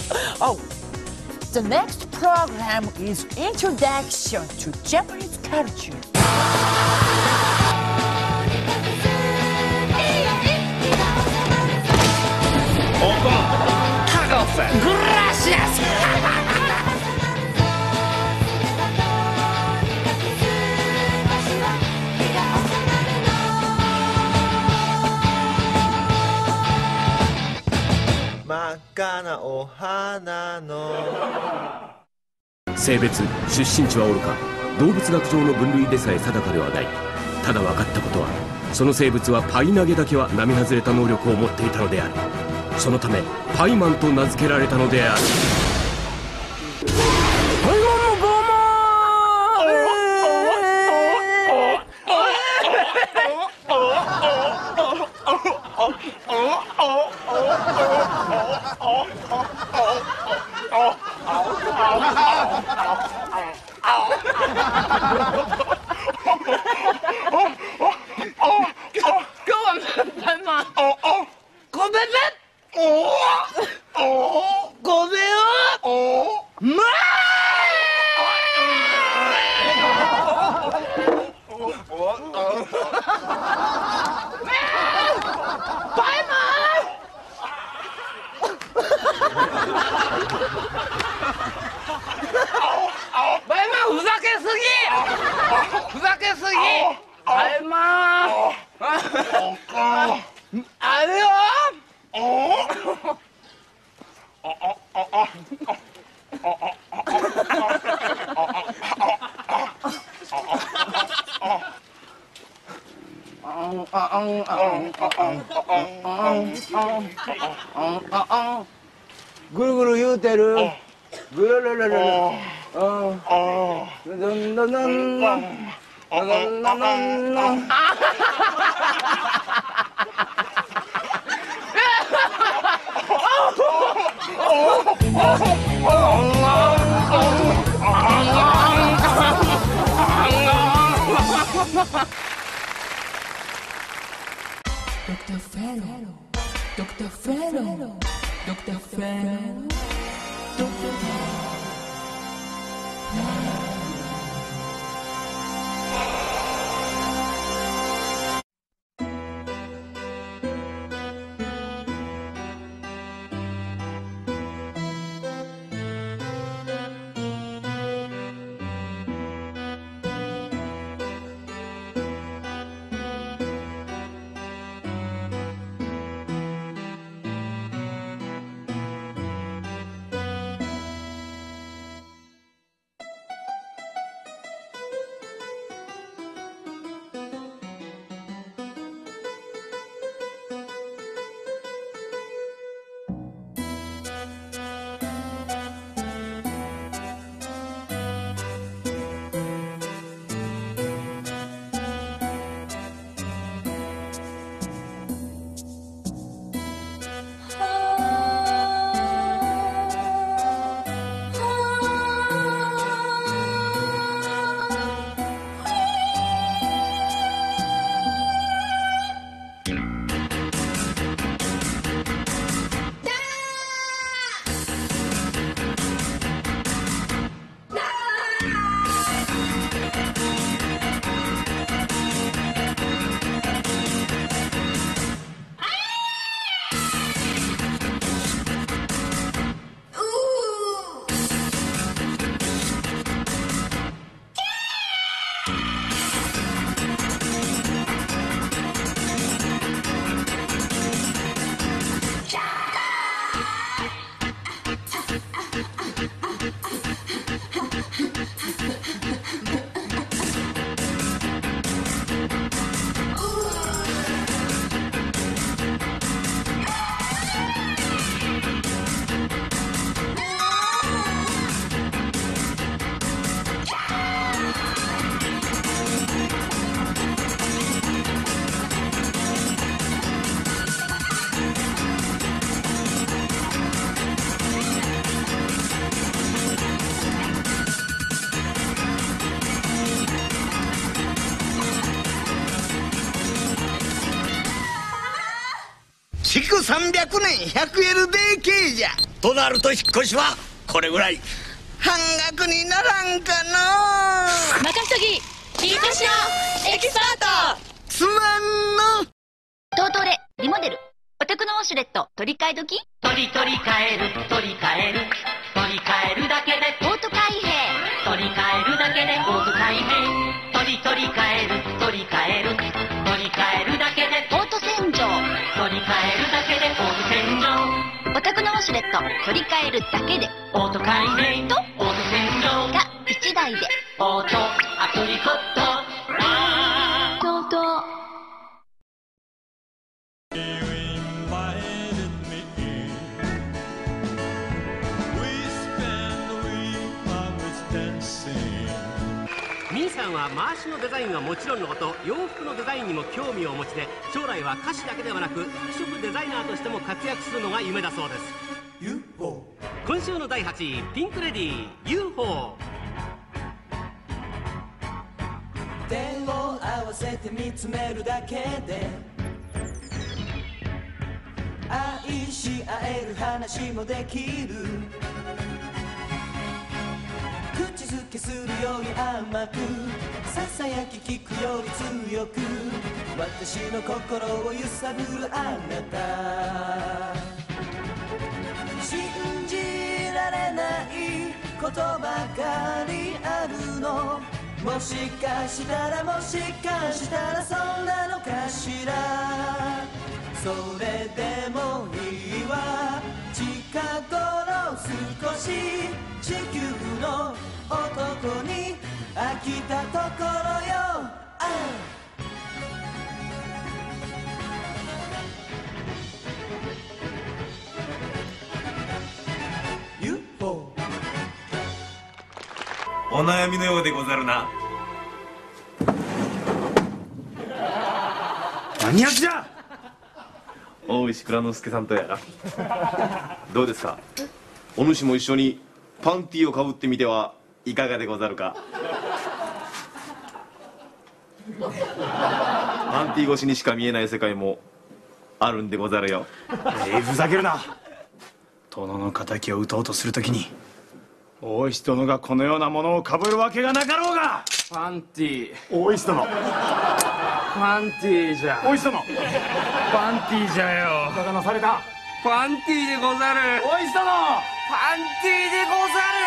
Oh, the next program is Introduction to Japanese Culture. Gracias. 真っ赤なお花の性別出身地はおろか動物学上の分類でさえ定かではない。ただ分かったことはその生物はパイ投げだけは並外れた能力を持っていたのである。そのためパイマンと名付けられたのである。 ぐるぐる言うてる。ぐるるるるる。 Dr. Pharaoh, Dr. Pharaoh, Dr. Pharaoh, Dr. Pharaoh. 300年 100LDK じゃ。 となると引っ越しはこれぐらい。 半額にならんかな。 任しとき、リートシのエキスパート。 すまんの。 TOTOでリモデル。お宅のウォシュレット取り替え時？ 取り替える取り替える取り替えるだけでオート開閉。 取り替えるだけでオート開閉。取り替える取り替える取り替えるだけでオート洗浄。 取り替えるだけでオート洗浄。 お宅のウォシュレット取り替えるだけでオート開閉とオート洗浄が1台でオートアプリコット。 TOTO。 ミーさんは回しのデザインはもちろんのこと洋服のデザインにも興味をお持ちで将来は歌手だけではなく服飾デザイナーとしても活躍するのが夢だそうです。 UFO。 今週の第8位ピンク・レディー UFO。 手を合わせて見つめるだけで愛し合える話もできる。口づけするより甘くささやき聞くより強く私の心を揺さぶるあなた。信じられないことばかりあるの。もしかしたらもしかしたらそんなのかしら。それでもいいわ。近頃少し地球の男に飽きたところよ。UFO。 お悩みのようでござるな。何やつじゃ。 大石蔵之介さんとやらどうですか。お主も一緒にパンティーをかぶってみてはいかがでござるか。パンティー越しにしか見えない世界もあるんでござるよ。 ふざけるな。殿の敵を討とうとするときに大石殿がこのようなものをかぶるわけがなかろうが。 パンティー。 大石殿。 パンティーじゃ。 大石殿。 パンティーじゃよ。 いかがなされた。 パンティーでござる。 大石殿。 パンティーでござる。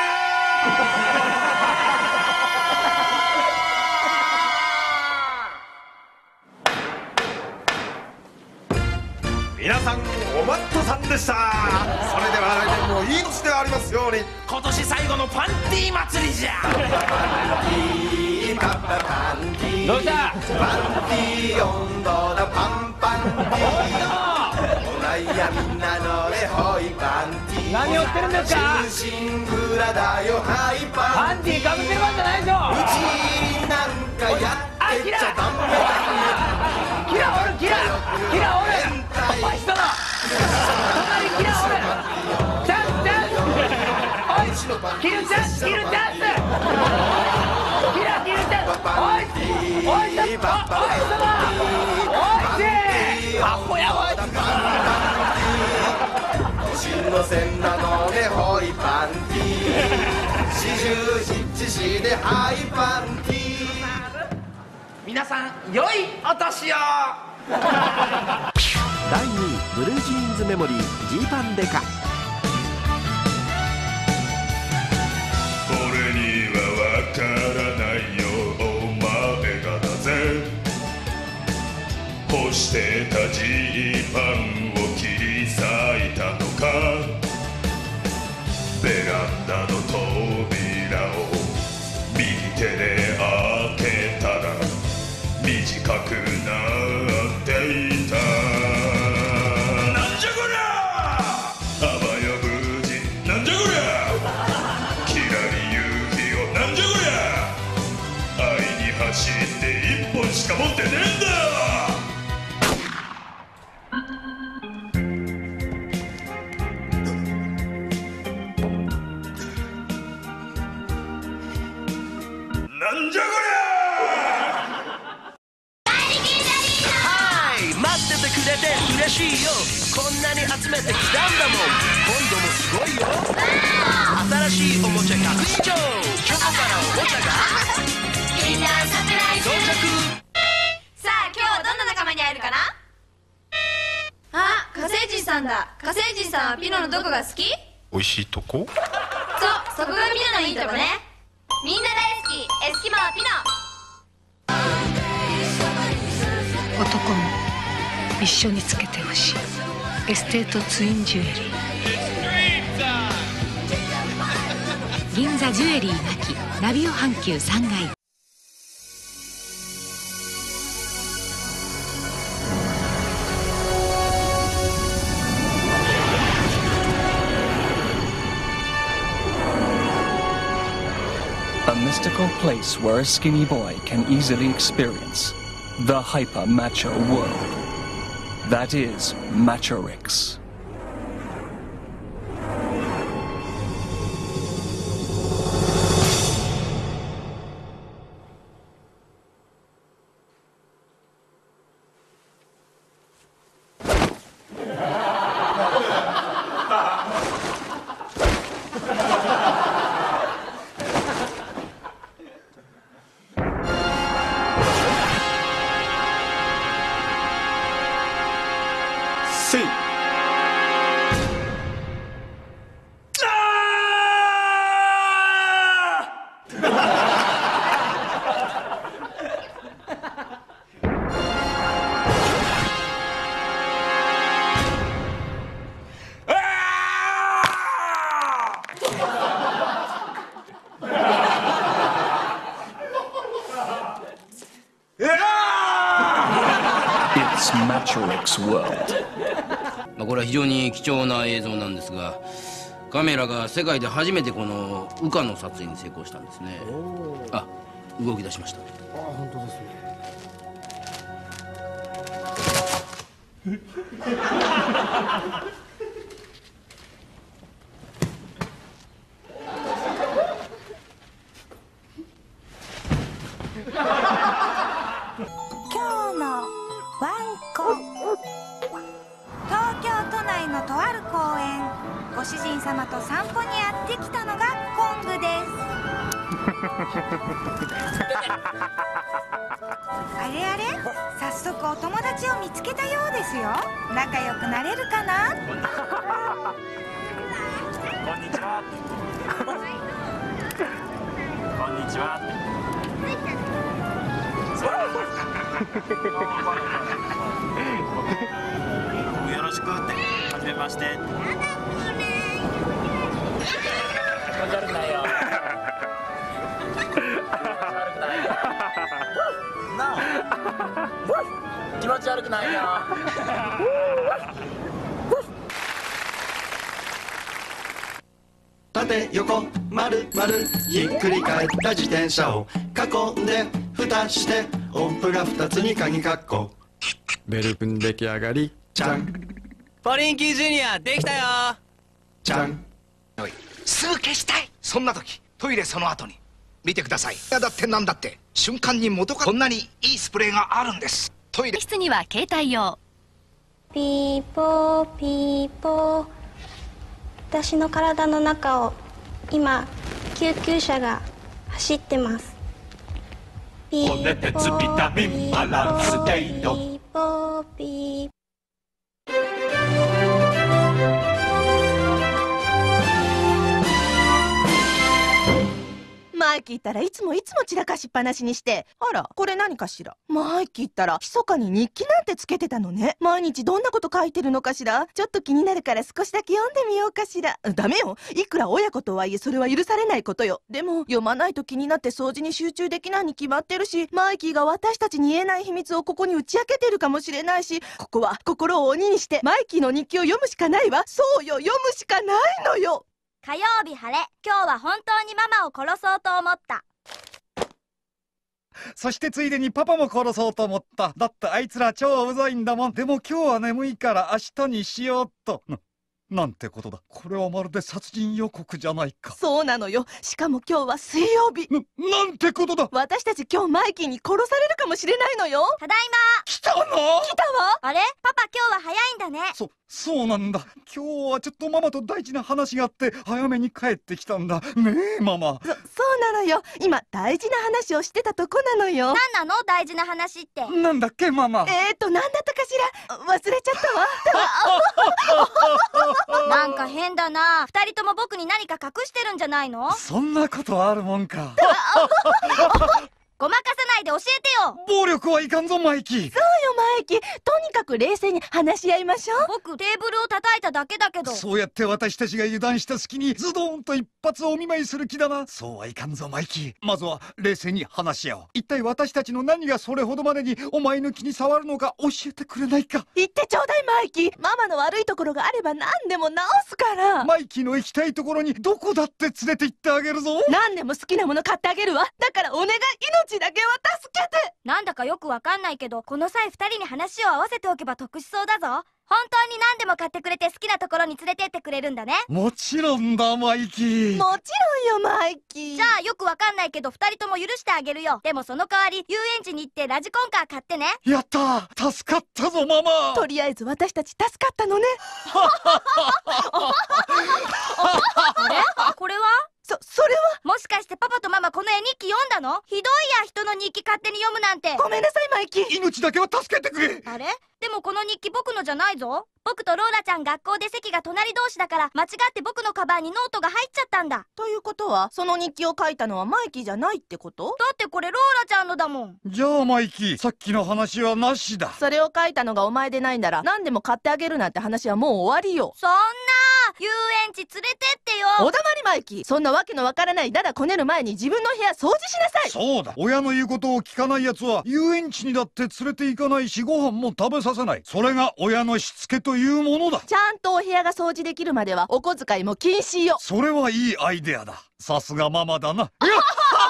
皆さんおマットさんでした。それでは来年もいい年でありますように。 今年最後のパンティー祭りじゃ。 パンティーパパパンティー。 どうした。 パンティー温度だパンパンティー。おないやみんなのれほいパンティー。 何を言ってるんですか。 中心蔵だよはいパンティー。 パンティーかぶってるわけじゃないでしょ。 うちなんかやってちゃダメだ。 キラおるキラキラおる。おい人の隣キラおる。チャンスチャンス。おいキルチャンスキルチャンス。キラキルチャンス。おいおい人のおい人のおいしアホやおい。 真の線なのでホイパンティー。四十七士でハイパンティー。 皆さん良いお年を。 第2位ブルージーンズメモリージーパンデカ。 俺にはわからないよお前がなぜ干してたジーパンを切り裂いたのか。ベランダの扉を右手で開けたら短くなっていた。なんじゃこりゃ。あばよ無事なんじゃこりゃ。キラリ夕日をなんじゃこりゃ。愛に走って一本しか持ってねえんだ。なんじゃこりゃ。 はい待っててくれて嬉しいよ。こんなしいおもちゃ100以上チョコからおもちゃがみんなサプライズ到着。 さあ今日はどんな仲間に会えるかな。あ、火星人さんだ。火星人さんはピノのどこが好き？ 美味しいとこ？ そう、そこがピノのいいとこね。みんな大好きエスキモーピノ。 男も一緒につけてほしいエステートツインジュエリー。銀座ジュエリーなきラビオ阪急3階。 A mystical place where a skinny boy can easily experience the hyper macho world. That is Machorix. It's Machorix World. これは非常に貴重な映像なんですが、カメラが世界で初めてこの羽化の撮影に成功したんですね。あ、動き出しました。 あ、本当ですね。 今日のワンコ。東京都内のとある公園、ご主人様と散歩にやってきたのがコングです。あれあれ、早速お友達を見つけたようですよ。仲良くなれるかな。 こんにちは。こんにちは。よろしくって、はじめまして。悪くないよ。気持ち悪くないよ。 縦横丸丸ひっくり返った自転車を囲んで蓋して音符が2つに鍵括弧。ベル君出来上がりじゃん。 ポリンキージュニアできたよ。 じゃん。 おい、すぐ消したい。そんな時トイレその後に見てください。いやだってなんだって瞬間に元からこんなにいいスプレーがあるんです。トイレ室には携帯用。 ピーポーピーポー、私の体の中を今救急車が走ってます。 骨鉄ビタミンバランスデート。 ピーポーピー。 マイキーったらいつも散らかしっぱなしにして。あら、これ何かしら。マイキーったら密かに日記なんてつけてたのね。毎日どんなこと書いてるのかしら。ちょっと気になるから少しだけ読んでみようかしら。ダメよ、いくら親子とはいえそれは許されないことよ。でも読まないと気になって掃除に集中できないに決まってるし、マイキーが私たちに言えない秘密をここに打ち明けてるかもしれないし、ここは心を鬼にしてマイキーの日記を読むしかないわ。そうよ、読むしかないのよ。 火曜日晴れ。今日は本当にママを殺そうと思った。 そしてついでにパパも殺そうと思った。だってあいつら超うざいんだもん。でも今日は眠いから明日にしようっと。 なんてことだ。これはまるで殺人予告じゃないか。 そうなのよ。しかも今日は水曜日。 なんてことだ。 私たち今日マイキーに殺されるかもしれないのよ。 ただいま。 来たの？ 来たわ。 あれ、パパ今日は早いんだね。 そうなんだ。今日はちょっとママと大事な話があって早めに帰ってきたんだ。ねえママ。 そうなのよ。今大事な話をしてたとこなのよ。 何なの大事な話って。 なんだっけママ。 なんだったかしら。忘れちゃったわ。 なんか変だな。二人とも僕に何か隠してるんじゃないの？ そんなことあるもんか。 ごまかさないで教えてよ。 暴力はいかんぞマイキー。 そうよマイキー。とにかく冷静に話し合いましょう。 僕テーブルを叩いただけだけど。 そうやって私たちが油断した隙にズドーンと一発お見舞いする気だな。そうはいかんぞマイキー。まずは冷静に話し合おう。一体私たちの何がそれほどまでにお前の気に障るのか教えてくれないか。 言ってちょうだいマイキー。ママの悪いところがあれば何でも直すから。 マイキーの行きたいところにどこだって連れて行ってあげるぞ。 何でも好きなもの買ってあげるわ。だからお願い、命だけは助けて。 なんだかよくわかんないけど、この際二人に話を合わせておけば得しそうだぞ。本当に何でも買ってくれて好きなところに連れてってくれるんだね。 もちろんだマイキー。 もちろんよマイキー。 じゃあよくわかんないけど二人とも許してあげるよ。でもその代わり遊園地に行ってラジコンカー買ってね。 やったー、助かったぞママ。 とりあえず私たち助かったのね。 あれ？これは？ それはもしかしてパパとママこの絵日記読んだの？ひどいや、人の日記勝手に読むなんて。 ごめんなさいマイキー。 命だけは助けてくれ。 あれ？でもこの日記僕のじゃないぞ。僕とローラちゃん学校で席が隣同士だから間違って僕のカバンにノートが入っちゃったんだ。 ということはその日記を書いたのはマイキーじゃないってこと？ だってこれローラちゃんのだもん。 じゃあマイキー、さっきの話はなしだ。 それを書いたのがお前でないなら何でも買ってあげるなんて話はもう終わりよ。 そんな遊園地連れてってよ。 おだまりマイキー。そんなわけのわからないだだこねる前に自分の部屋掃除しなさい。 そうだ、親の言うことを聞かない奴は遊園地にだって連れて行かないし、ご飯も食べさせない。それが親のしつけというものだ。 ちゃんとお部屋が掃除できるまではお小遣いも禁止よ。 それはいいアイデアだ。さすがママだな。 そんな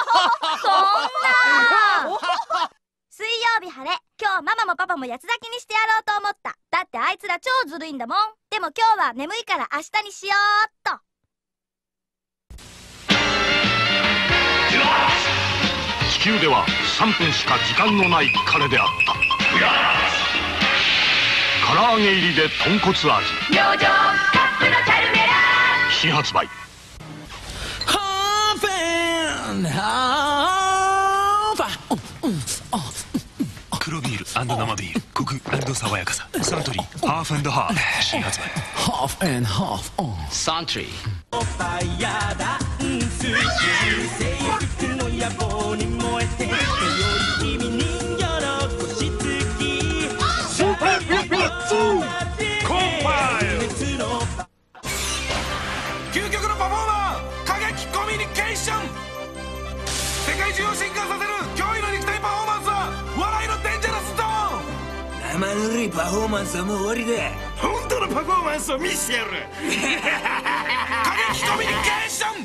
水曜日晴れ。今日ママもパパも八つ咲きにしてやろうと思った。だってあいつら超ずるいんだもん。でも今日は眠いから明日にしようっと。 地球では3分しか時間のない金であった。唐揚げ入りで豚骨味。 明星カップのチャルメラ新発売。 ハーフェンハーフ黒ビール&生ビール、コク&爽やかさ。サントリーハーフ&ハーフ新発売。 ハーフ&ハーフサントリー。 おっぱいやダンス性欲の野望に燃えてより君に喜しつきスーパービッツコンパイル。 究極のパフォーマー、過激コミュニケーション。世界中を震撼させる驚異の肉体パフォーマンスは笑いのデンジャラスゾーン。 生ぬるいパフォーマンスはもう終わりだ。 本当のパフォーマンスを見せてやる。過激コミュニケーション。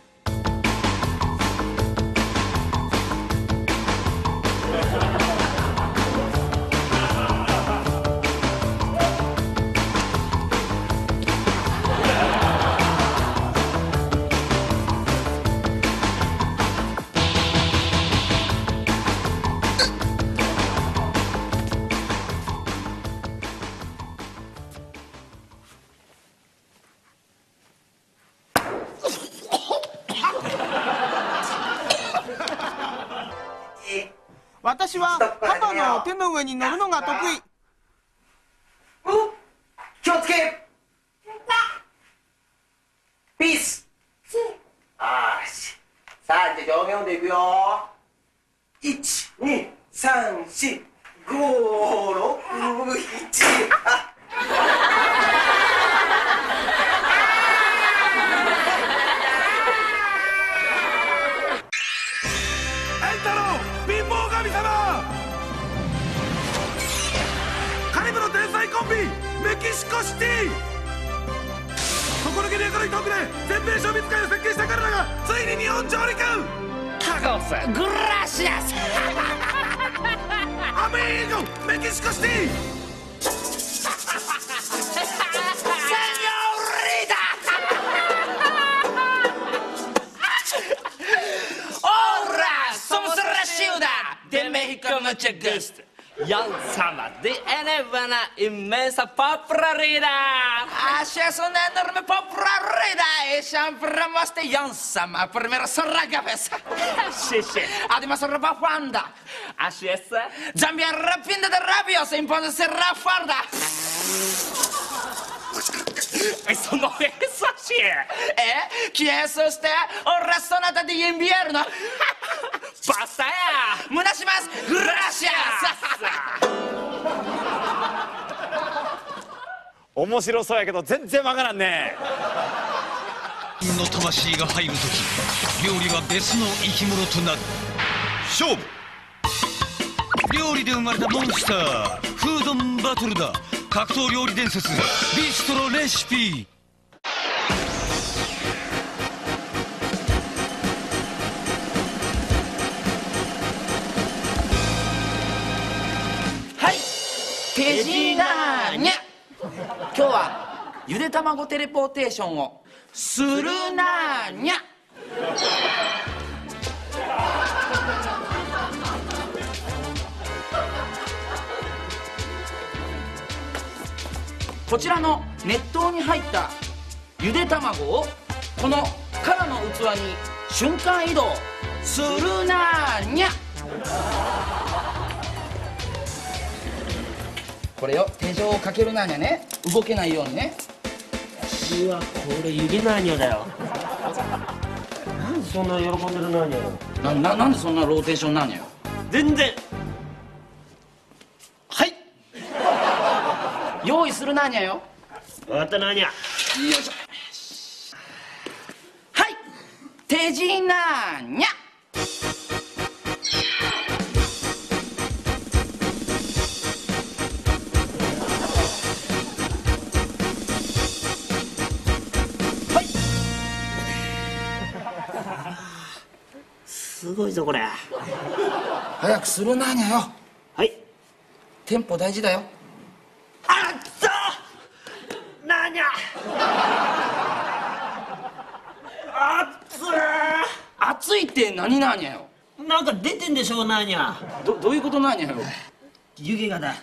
私はパパの手の上に乗るのが得意。 気をつけ。ピース。あーし。さあ、じゃあ上下音でいくよ。1、2、3、4、5、6、7、 コンビメキシコシティ。底抜けに明るいトークで全米ショービズ界を席巻した彼らがついに日本上陸。 タコスグラシアスアミーゴメキシコシティ。セニョーラ mucho gusto. Young Sama, de una inmensa popularidad. Así es una enorme popularidad y siempre más de Young Sama, primero sobre la cabeza. Sí, sí. Además ropa fanda. Así es. También repinde de rabioso impone ser la farda. Eso no es así. ¿Quién es usted? Un restaurante de invierno. Basta ya. Muchísimas gracias. 面白そうやけど全然わからんね。 人の魂が入るとき、料理は別の生き物となる。勝負。料理で生まれたモンスター、フードンバトルだ。格闘料理伝説、ビストロレシピ。 はい、手品にゃ。今日はゆで卵テレポーテーションをするなーにゃ。こちらの熱湯に入ったゆで卵をこの空の器に瞬間移動するなーにゃ。これよ、手錠をかけるなーにゃね、動けないようにね。 うわ、これゆでなーにゃだよ。なんでそんな喜んでるなーにゃよ。 なんでそんなローテーションなーにゃよ。全然。はい、用意するなーにゃよ。 わかったなーにゃ。 よいしょ。はい、手品にゃ。 すごいぞこれ。 早くするなーにゃよ。 はい。 テンポ大事だよ。 あっつなーにゃ。あっつ熱いって何なーにゃよ。 なんか出てんでしょなーにゃ。 どういうことなーにゃよ。 湯気がだ。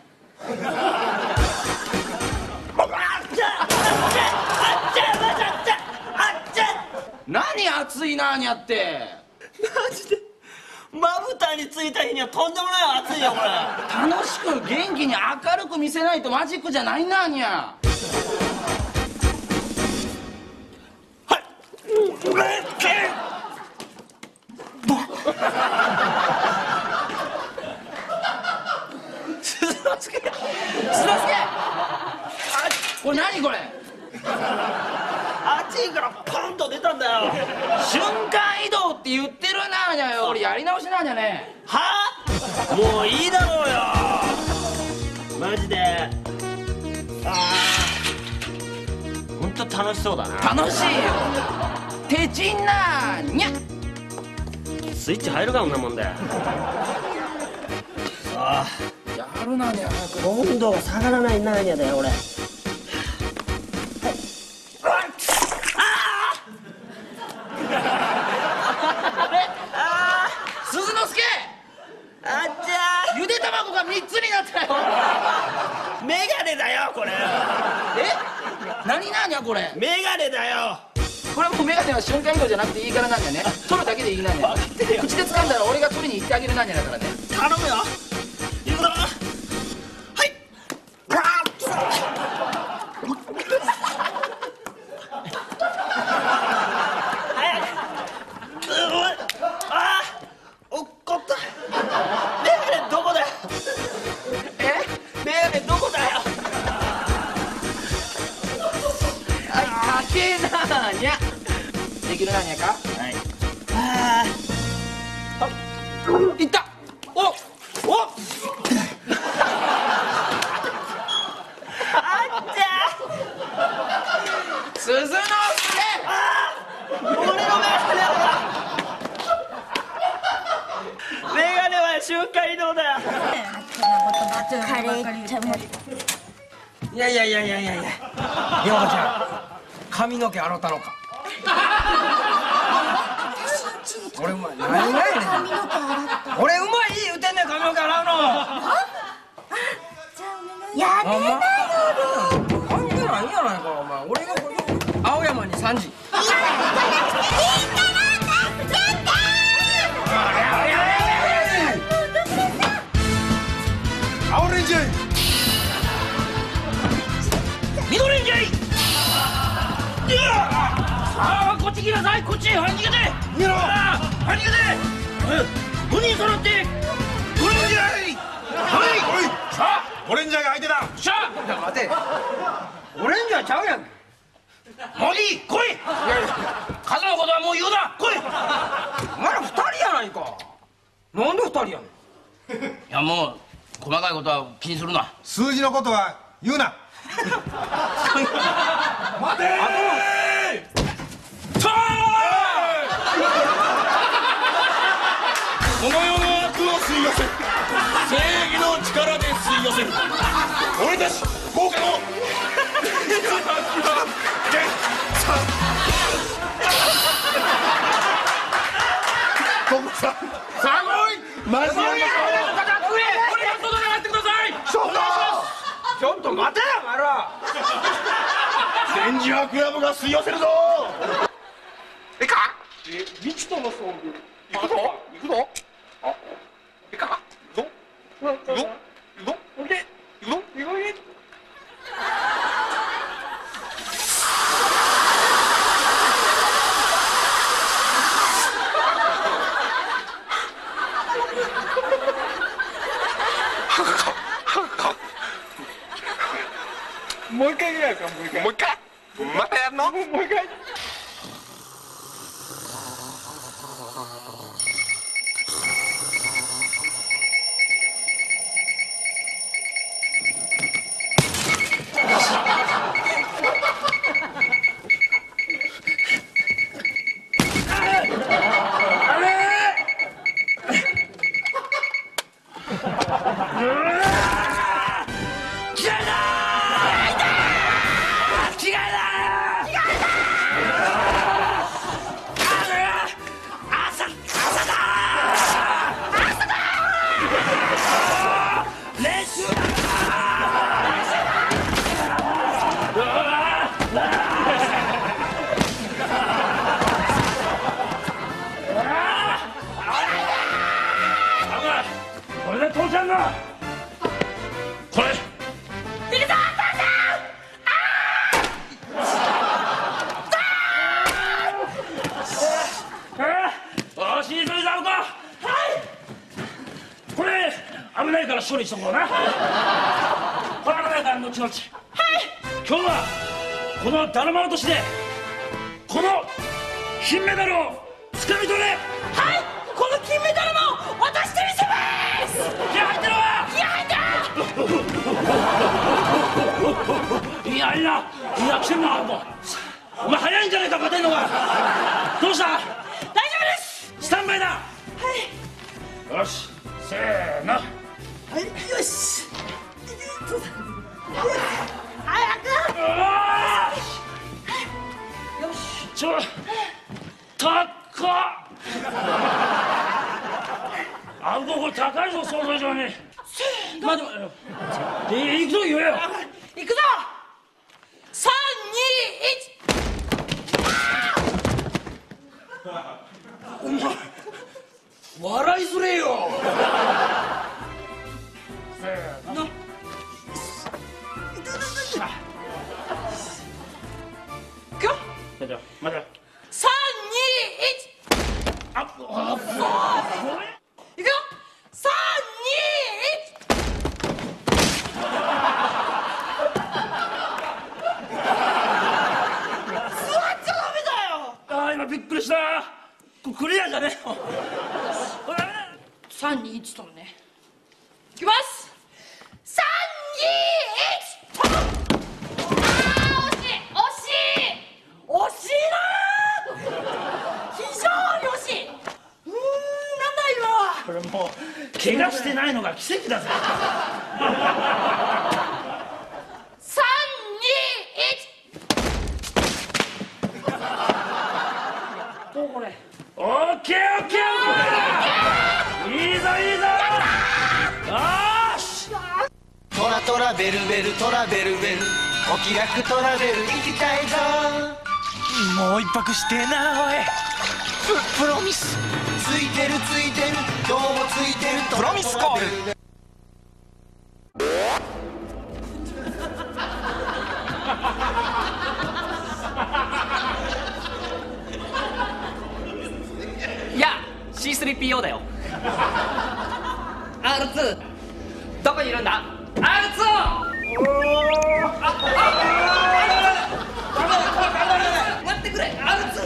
何熱いなーにゃって。 マジでまぶたについた日にはとんでもない熱いよこれ。 楽しく元気に明るく見せないとマジックじゃないなーにゃ。鈴之助、これ何これ。 熱いからパンと出たんだよ。 瞬間移動って言ってるなーにゃよ。これやり直しなんじゃね。 はあ、もういいだろうよマジで。ほんと楽しそうだな。 楽しいよ。手品にゃ。 スイッチ入るかこんなもんで。ああ、やるなーにゃ。 温度が下がらないなーにゃだよ俺。 鈴之助、 あっちゃー、 ゆで卵が3つになったよ。 メガネだよこれ。 何なーにゃこれ。 メガネだよ。 これもうメガネは瞬間移動じゃなくていいからなんじゃね。取るだけでいいなんじゃね。口で掴んだら俺が取りに行ってあげるなんじゃないからね。 頼むよ。いくぞ。 できるなにゃか。 はい。 いった。おあっちゃ鈴之助。 俺のメガネメガネは瞬間移動だよ。 カレーちゃんも。 いや山ちゃん、髪の毛洗ったのか。俺うまい。何がやねん。俺うまい言うてんねん。髪もうか洗うの。 やめなよ。 関係ないんやないかお前。俺がこれ青山に3時。 青レンジャー。 緑レンジャー。さあこっち来なさい。こっち逃げて。逃げろ。逃げて。5人揃って。5レンジャー。はい。さあオレンジャーが相手だ。 しゃあ待て。オレンジャーちゃうやんけ。もういい来い。数のことはもう言うな。来い。お前ら2人やないか。なんで2人やねん。いやもう細かいことは気にするな。 数字のことは言うな。待てー。 この世の悪を吸い寄せる正義の力で吸い寄せる俺たち豪華のトムさんさあ来いマジやめろ。 これ外に上がってください。 ちょっと待てよお前ら。レンジャークラブが吸い寄せるぞ。えか未知との遭遇。行くぞ行くぞ。あえか行くぞ行くぞ行くぞ行くぞ行くぞ行くぞ。もう一回ぐらいか。もう一回またやんの。もう一回。 これで父ちゃんがこれ行くぞ父ちゃん。死に急いだのか。はいこれ危ないから処理しとこうな。危ないから後々。はい今日はこのだるま落としでこの金メダルをつかみ取れ。はいこの金メダルも渡してみせます。気合入ってるわ。気合入ってる。いやいや来てんな。お前早いんじゃないか勝てんのが。どうした。大丈夫ですスタンバイだ。はいよしせーの。はいよし早く。よし高っあんここれ高いぞ想像以上に。せーの。待って行くぞ言えよ。行くぞ3、2、1。お前笑いづれよ。せーの。いくよ。待てよ待てよ。3、2、1。あっいくよ3、2、1。座っちゃダメだよ。ああ今びっくりした。クリアじゃねえよ。これダメだ。3、2、1とね。いきます。3、2、1。惜しいな非常に惜しい。なんだ今は。これもう怪我してないのが奇跡だぜ。3、2、1。どうこれ。オッケーオッケーオッケー。いいぞいいぞ。 トラベルベルトラベルベルお気楽トラベル行きたいぞ。 もう一泊してえなおい。プロミスついてるついてるどうもついてるプロミスコール。 いや C3PO だよ。 R2 どこにいるんだ R2。 待ってくれ R2。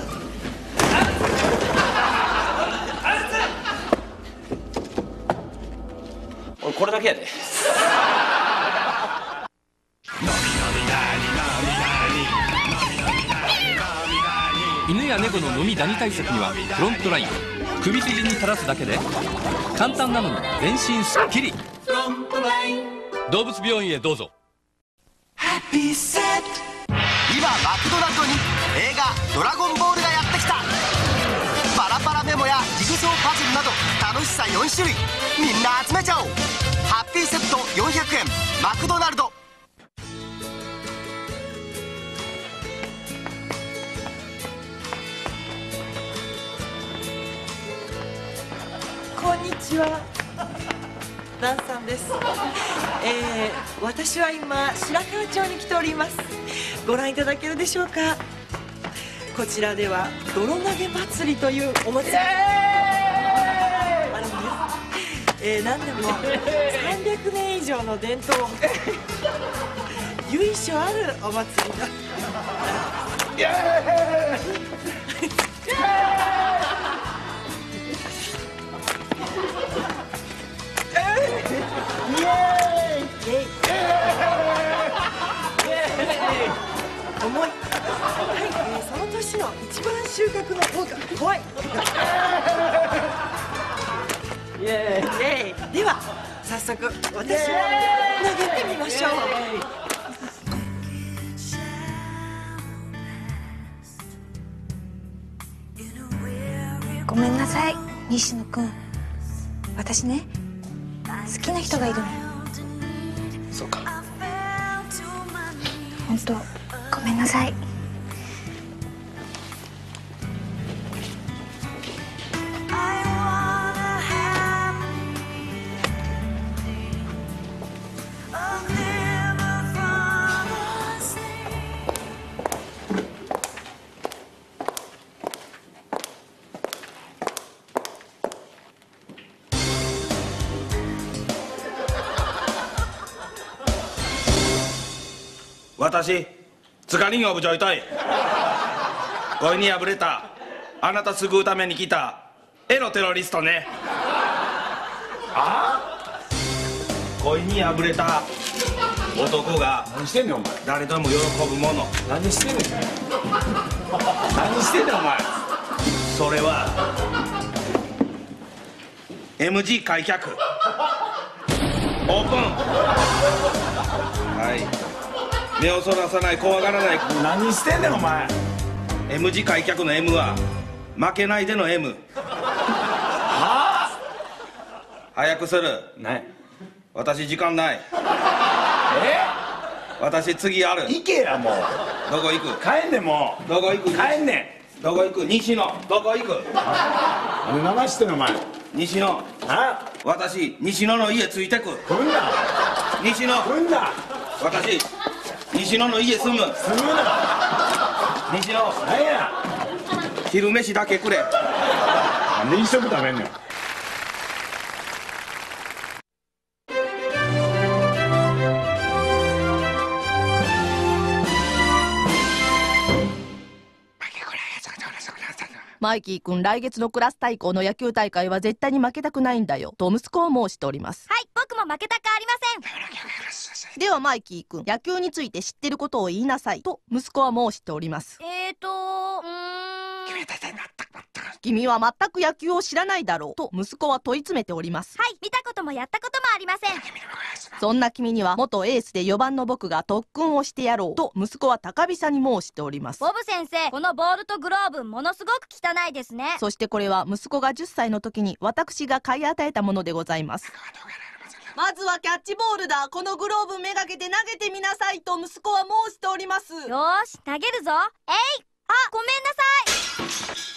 俺これだけやで。 犬や猫の飲みダニ対策にはフロントライン。首筋に垂らすだけで簡単なのに全身すっきり。動物病院へどうぞ。 今マクドナルドに映画「ドラゴンボール」がやってきた。パラパラメモやジグソーパズルなど楽しさ4種類みんな集めちゃおう。ハッピーセット400円マクドナルド。 こんにちは、ダンさんです。私は今白川町に来ております。ご覧いただけるでしょうか。こちらでは泥投げ祭りというお祭りがあるんです。何でも300年以上の伝統を由緒あるお祭りだ。重い。はい、その年の一番収穫の方が怖い。イエーイ。では早速私も投げてみましょう。 ごめんなさい西野くん。私ね好きな人がいるの。 そうか。 本当ごめんなさい。 私塚人形部長いたい。恋に破れたあなた救うために来たエロテロリストね。ああ、恋に破れた男が何してんねんお前。 誰とも喜ぶもの。 何してんねん何してんねんお前。 それは MG 開脚オープン。はい、目をそらさない、怖がらない。 何してんねんお前。 M 字開脚の M は負けないでの M。 はあ、早くする。 ない。 私時間ない。私次ある。 行けやもう。 どこ行く。 帰んねんもう。 どこ行く。 帰んねん。どこ行く。西野どこ行く。 何名前知ってんのお前。 西野。 あ、 私西野の家ついてく。 来んな。 西野。 来んな。 私西野の家住む。 住むな。 西野。 何や。 昼飯だけくれ。 なんで一食食べんねん。 マイキー君、来月のクラス対抗の野球大会は絶対に負けたくないんだよと息子は申しております。 はい、僕も負けたくありません。 ではマイキー君、野球について知ってることを言いなさいと息子は申しております。君は全く野球を知らないだろうと息子は問い詰めております。 はい、見たこともやったこともありません。 そんな君には元エースで4番の僕が特訓をしてやろうと息子は高飛車に申しております。 ボブ先生、このボールとグローブものすごく汚いですね。 そしてこれは息子が10歳の時に私が買い与えたものでございます。 まずはキャッチボールだ。このグローブめがけて投げてみなさいと息子は申しております。よーし、投げるぞ。えい。あ、ごめんなさい。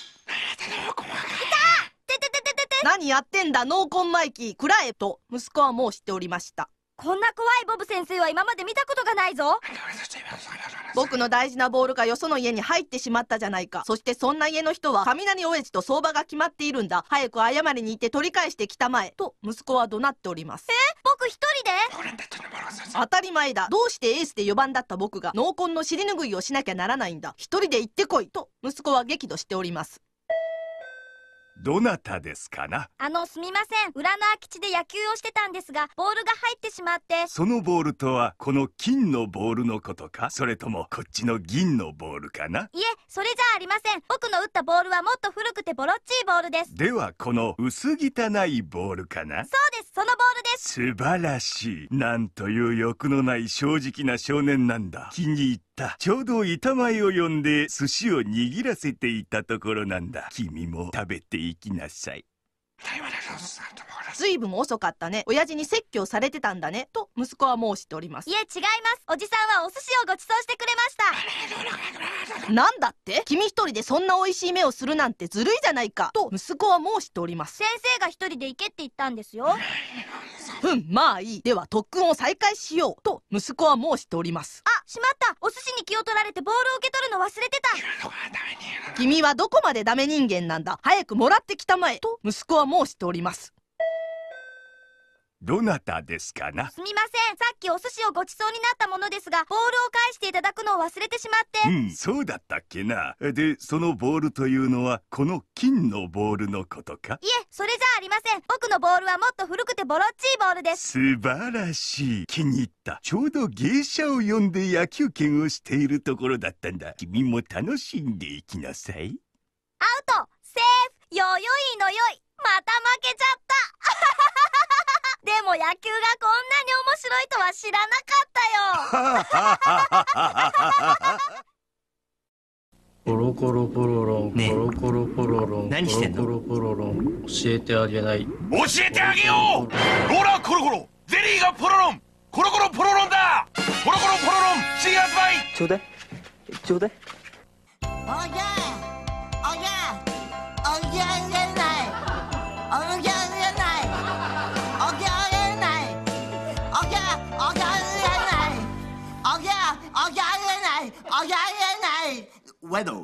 何やってんだノーコンマイキー、くらえと息子は申しておりました。 こんな怖いボブ先生は今まで見たことがないぞ。 僕の大事なボールがよその家に入ってしまったじゃないか。そしてそんな家の人は雷親父と相場が決まっているんだ。早く謝りに行って取り返してきたまえと息子は怒鳴っております。 僕一人で？ 当たり前だ。どうしてエースで4番だった僕が濃紺の尻拭いをしなきゃならないんだ。一人で行ってこいと息子は激怒しております。 どなたですかな。 すみません。裏の空き地で野球をしてたんですが、ボールが入ってしまって。 そのボールとはこの金のボールのことか、それともこっちの銀のボールかな。 いえ、それじゃありません。僕の打ったボールはもっと古くてボロっちいボールです。 ではこの薄汚いボールかな。 そうです、そのボールです。 素晴らしい。なんという欲のない正直な少年なんだ。気に入った。ちょうど板前を呼んで寿司を握らせていたところなんだ。君も食べていきなさい。 ずいぶん遅かったね。親父に説教されてたんだねと息子は申しております。 いえ、違います。おじさんはお寿司をご馳走してくれました。 なんだって？君一人でそんな美味しい目をするなんてずるいじゃないかと息子は申しております。 先生が一人で行けって言ったんですよ。 まあいい。では特訓を再開しようと息子は申しております。 あ、しまった。お寿司に気を取られてボールを受け取るの忘れてた。 君はどこまでダメ人間なんだ。早くもらってきたまえと息子は申しております。 どなたですかな。 すみません。さっきお寿司をご馳走になったものですが、ボールを返していただくのを忘れてしまって。 そうだったっけな。で、そのボールというのはこの金のボールのことか。 いえ、それじゃありません。僕のボールはもっと古くてボロっちいボールです。 素晴らしい。気に入った。ちょうど芸者を呼んで野球拳をしているところだったんだ。君も楽しんでいきなさい。 アウト。セーフ。よよいのよい。また負けちゃった。でも野球がこんなに面白いとは知らなかったよ。 コロコロポロロン、コロコロポロロン、 何してんの？ コロコロポロロン、教えてあげない。 教えてあげよう。ローラーコロコロ、ゼリーがポロロン、コロコロポロロンだ。コロコロポロロン、新発売。 ちょうだい。ちょうだい。 おぎゃおぎゃおぎゃあげないおぎゃあげないおぎゃあげないおぎゃおぎゃあげないおぎゃおぎゃあげないおぎゃあげないウェド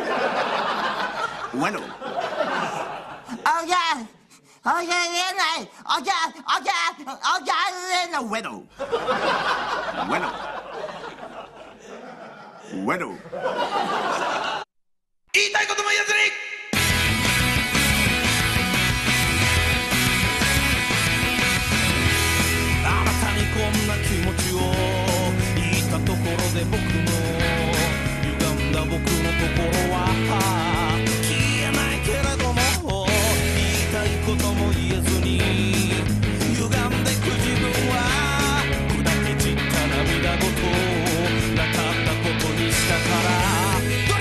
ウェドおぎゃおぎゃあげないおぎゃおぎゃおぎゃあげないウェドウェドウェド言いたいことも言えずに。 あなたにこんな気持ちを言ったところで僕の歪んだ僕の心は消えないけれども言いたいことも言えずに歪んでく自分は砕け散った涙ごとなかったことにしたから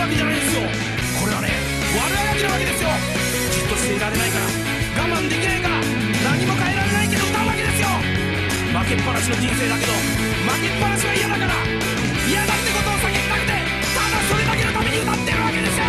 けじゃないですよ。これはね悪あがきなわけですよ。じっとしていられないから我慢できないから何も変えられないけど歌うわけですよ。負けっぱなしの人生だけど負けっぱなしは嫌だから嫌だってことを叫びたくてただそれだけのために歌ってるわけですよ。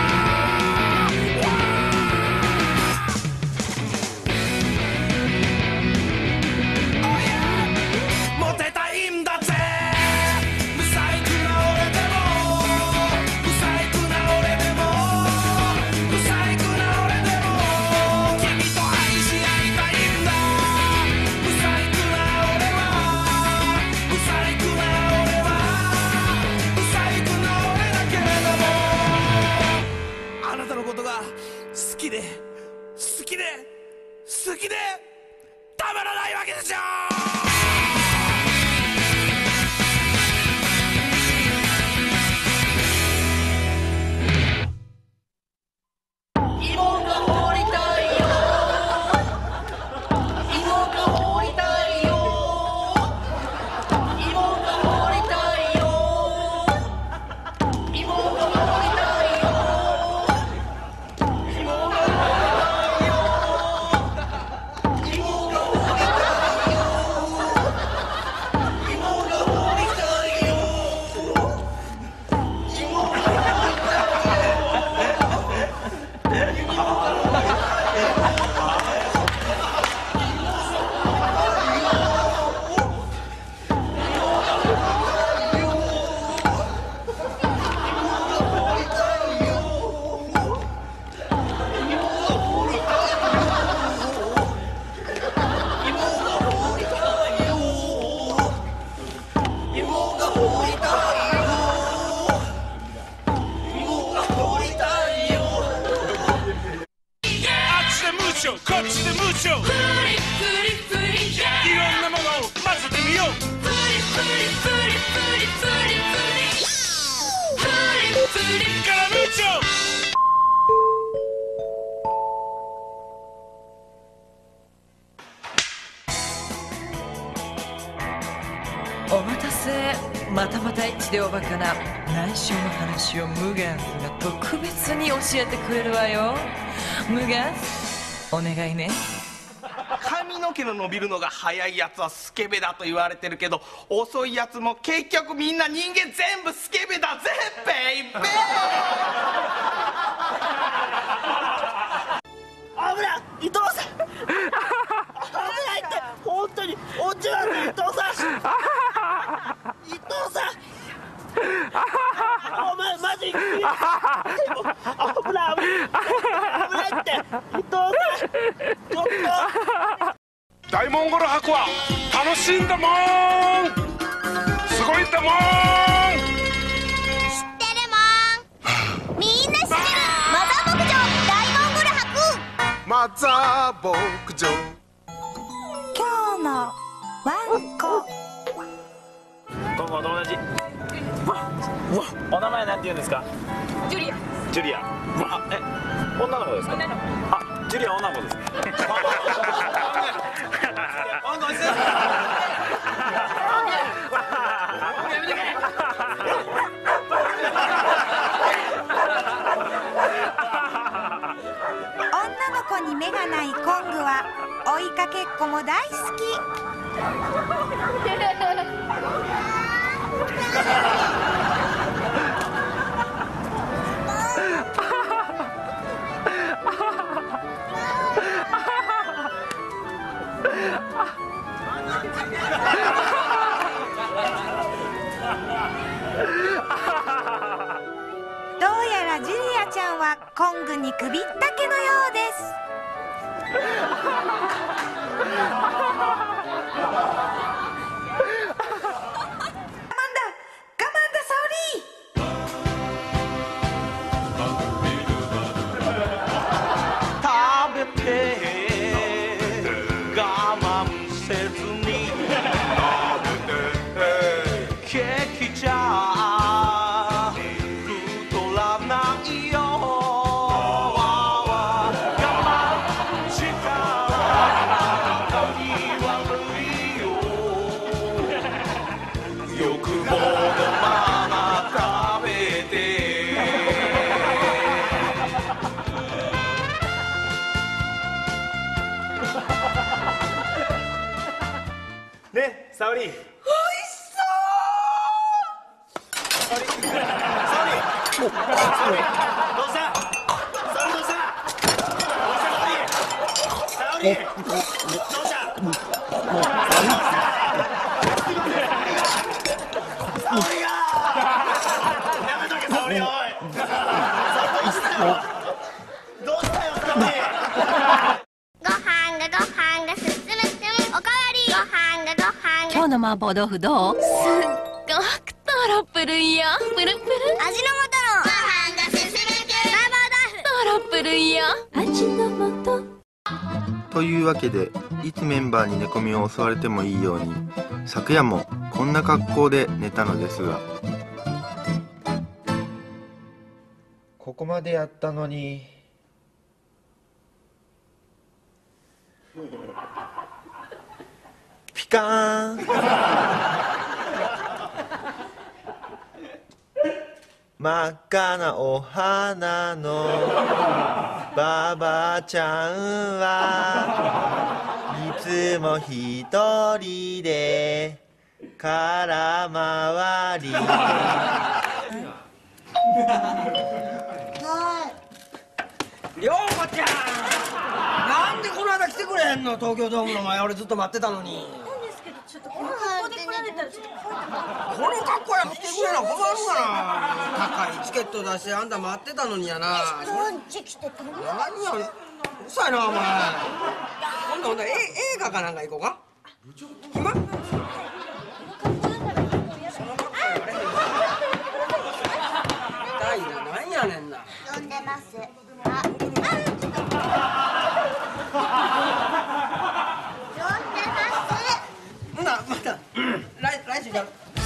モテたいんだぜ。不細工な俺でも不細工な俺でも不細工な俺でも君と愛し合いたいんだ。不細工な俺は不細工な俺は不細工な俺だけれどもあなたのことが好きで好きで好きでたまらないわけですよ。 お待たせ。またまた一でおバカな内緒の話をムガンスが特別に教えてくれるわよ。ムガンスお願いね。 髪の毛の伸びるのが早いやつはスケベだと言われてるけど遅いやつも結局みんな人間全部スケベだぜベイベー。 危ない伊藤さん危ないって本当に落ち悪い伊藤さん伊藤さんお前マジ危ないって伊藤さんちょっと大モンゴル博は楽しいんだもんすごいんだもん知ってるもんみんな知ってるマザー牧場大モンゴル博マザー牧場今日のワンコ今後お友達お名前なんて言うんですか。 ジュリア。 ジュリア。女の子ですか。ジュリア女の子ですね。 女の子に目がないコングは追いかけっこも大好き。どうやらジュリアちゃんはコングに首ったけのようです。 「 今日の麻婆豆腐どう？すっごくトロプルよ。プルプル。味の素のご飯が進む麻婆豆腐。トロプルよ。味の素。 というわけで、いつメンバーに寝込みを襲われてもいいように、昨夜もこんな格好で寝たのですが、ここまでやったのに。ピカーン。真っ赤なお花のババちゃんはいつも一人で空回りで涼子ちゃん、なんでこの間来てくれへんの？東京ドームの前俺ずっと待ってたのに。 ちょっとこの格好で来られたらちょっとこの格好や来てくれな困るかな。高いチケット出してあんた待ってたのにやな。 そんち来てたの？ 何やうるさいなお前。ほんな映画かなんか行こうか。今痛いな、何やねんな。 呼んでます。 ほなまた来週じゃん。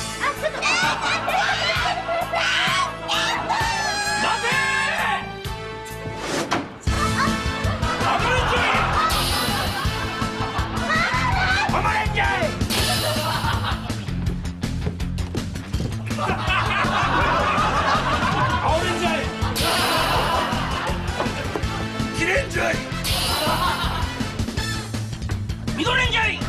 ミドレンジャイ。5人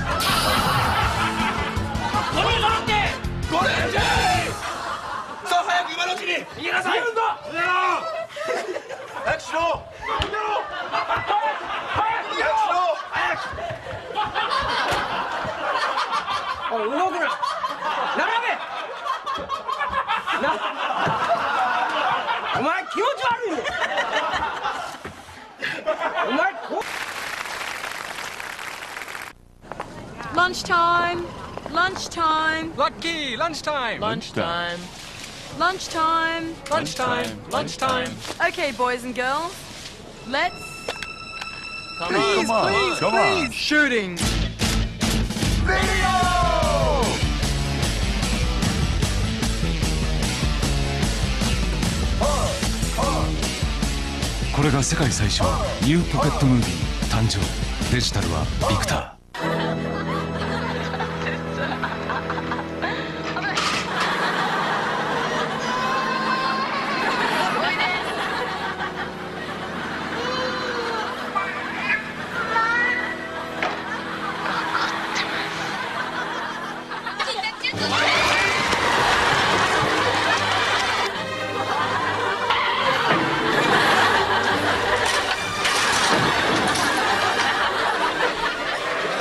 揃ってゴレンジャイ。さあ早く今のうちに逃げなさい。逃げるんだ。早くしろ。逃げろ。早くしろ。早く。 おい動くな。並べ。お前気持ち悪いね。お前こ Lunchtime! Lunchtime! Lucky! Lunchtime! Lunchtime! Lunchtime! Lunchtime! Lunchtime! Okay, boys and girls, let's. Please, please, please! Shooting! これが世界最初ニューポケットムービー誕生。デジタルはビクター。 「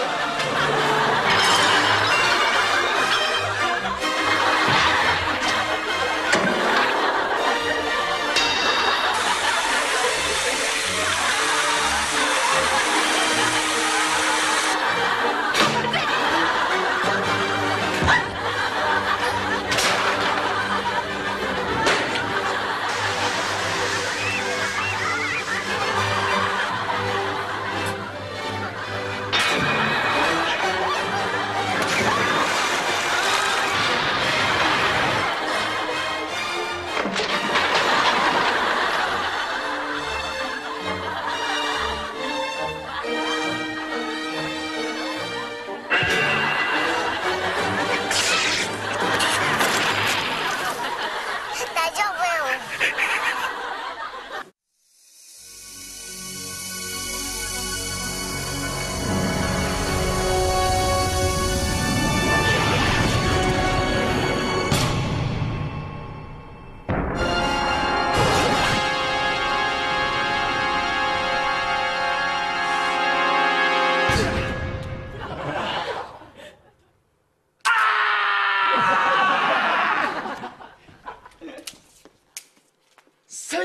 さい。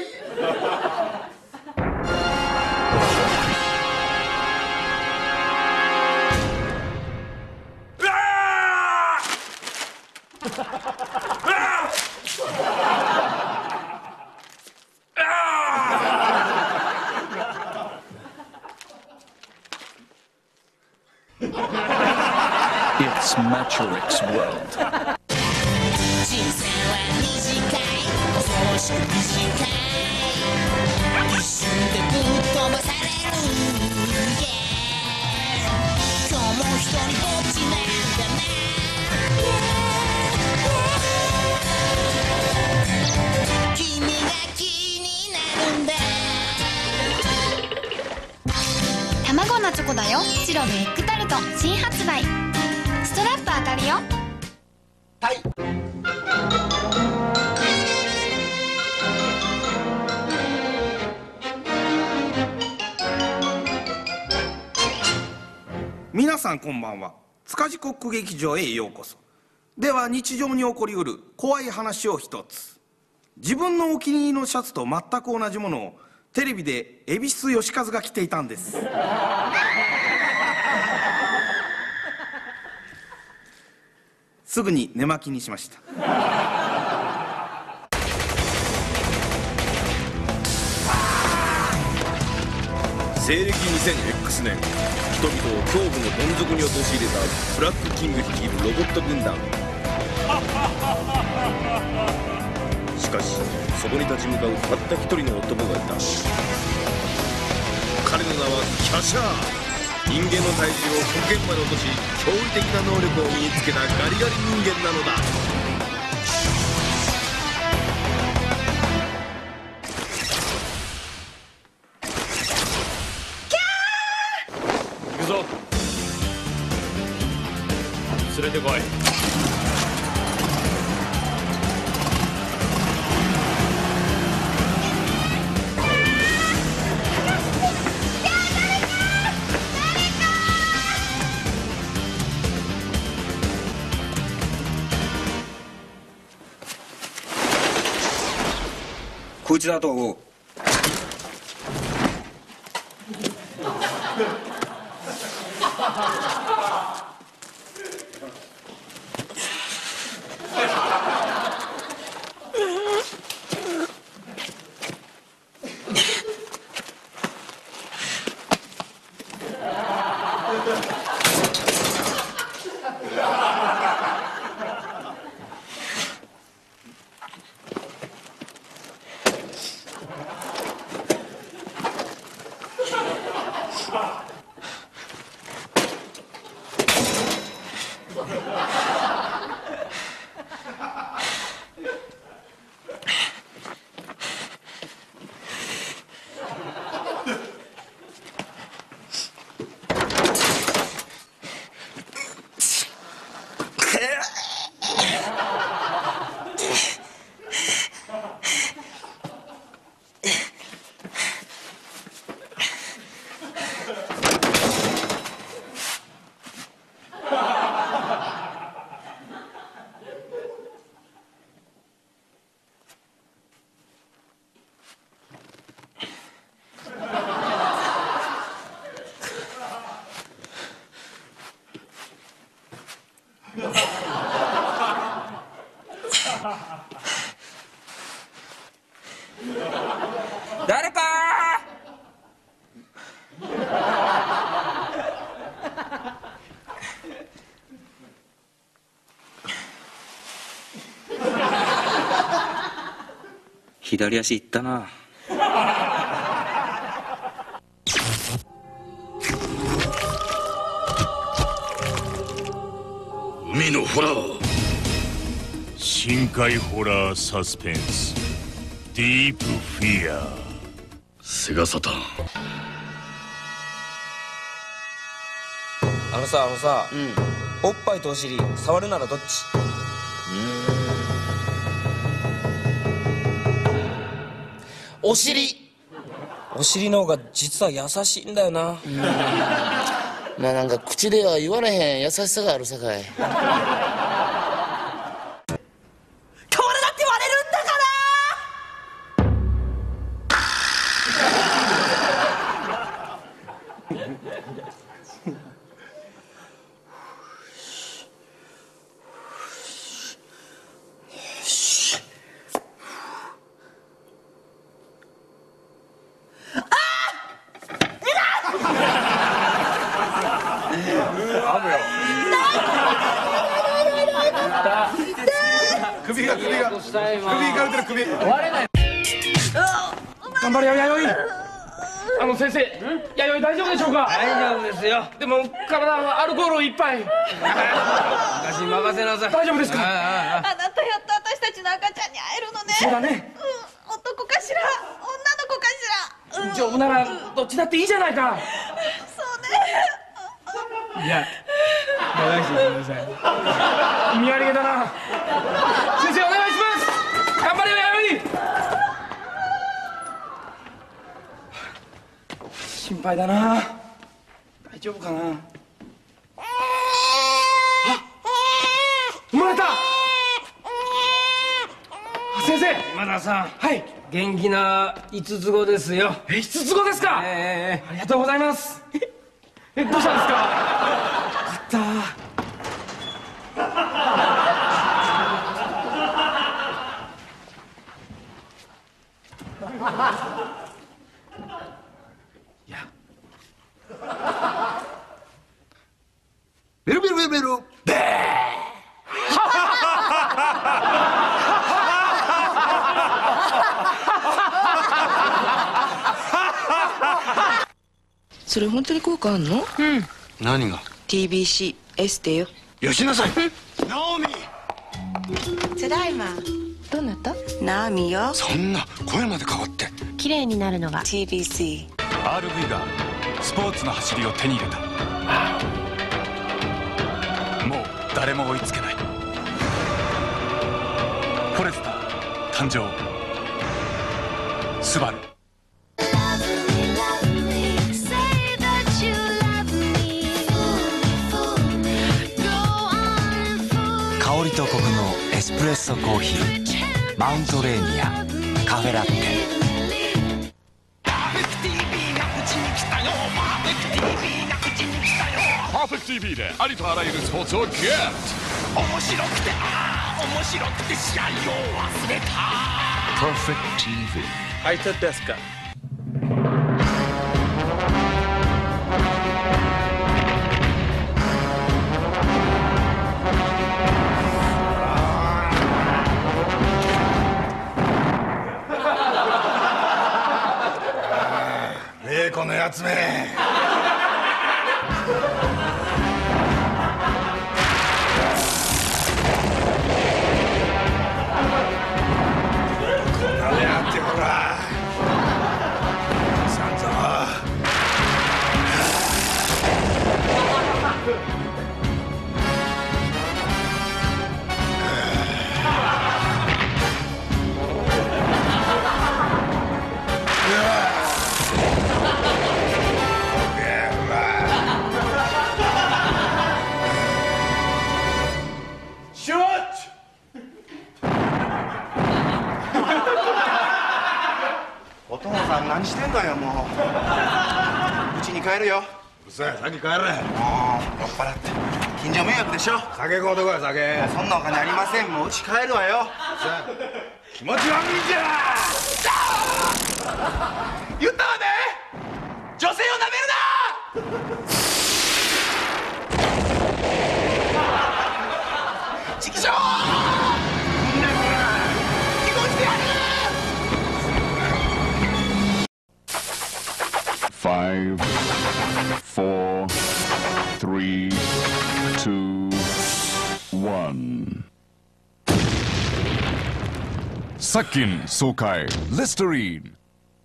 It's Matrix World. 人生は短い恐ろしく短い一瞬でぶっ飛ばされる、yeah、今日も一人ぼっちなんだな、yeah、君が気になるんだ。 卵のチョコだよ。チロルエッグタルト新発売。ストラップ当たるよ。 はい。 皆さんこんばんは。塚地コック劇場へようこそ。では日常に起こりうる怖い話を一つ。自分のお気に入りのシャツと全く同じものをテレビで蛭子義和が着ていたんです。すぐに寝巻きにしました。 西暦 2000X 年、人々を恐怖のどん底に陥れたブラックキング率いるロボット軍団。しかしそこに立ち向かうたった一人の男がいた。彼の名はキャシャー。人間の体重を極限まで落とし、驚異的な能力を身につけたガリガリ人間なのだ。 行くぞ。連れてこい。 こいつだと思う。誰か左足いったな。 海のホラー、深海ホラーサスペンス、ディープフィア。セガサターン。 あのさ、おっぱいとお尻触るならどっち？お尻。お尻の方が実は優しいんだよな。 まあなんか口では言われへん優しさがあるさかい。 これだって割れるんだから。 首がいかれてる首。 割れない。 頑張れよ弥生。先生、弥生大丈夫でしょうか。 大丈夫ですよ。 でも体はアルコールいっぱい。 私に任せなさい。 大丈夫ですか。 あなたやっと私たちの赤ちゃんに会えるのね。 そうだね。 男かしら女の子かしら。 丈夫ならどっちだっていいじゃないか。 そうね。 いや、長いしすみません。意味ありげだな。先生お願いします。頑張れよ弥生。心配だな。大丈夫かな。あ、生まれた。先生。 今田さん。 はい。 元気な五つ子ですよ。 五つ子ですか。ありがとうございます。どうしたんですか。よかった。いや。 ベルベルベルベル。ベー。 それ本当に効果あんの？ 何が？ TBC エステよ。 よしなさい。 ナオミ。 ただいま。どうなった？ナオミよ。 そんな声まで変わって。 綺麗になるのが TBC。 RV がスポーツの走りを手に入れた。もう誰も追いつけない。フォレスター誕生。スバル。 香りとコクのエスプレッソコーヒー、マウントレーニアカフェラテ。 パーフェクト TV がうちに来たよ。パーフェクト TV がうちに来たよ。 パーフェクト TV でありとあらゆるスポーツをゲット。 面白くて面白くて試合を忘れた。 パーフェクト TV。 入ったですか。 このやつめ。こんな目あってほら。さんざ。 お父さん何してんのよもう。うちに帰るよ。 うそや、先帰れ。 もう酔っ払って近所迷惑でしょ。 酒買うとこや、酒。 そんなお金ありません。もううち帰るわよ。 気持ち悪いじゃん。 言ったわね。女性を舐めるな。チキショー。 5, 4, 3, 2, 1。殺菌爽快リステリン。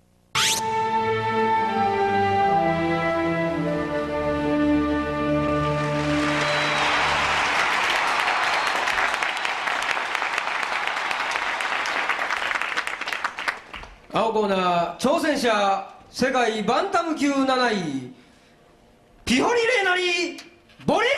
青コーナー挑戦者世界バンタム級7位ピホリレーナリボリリ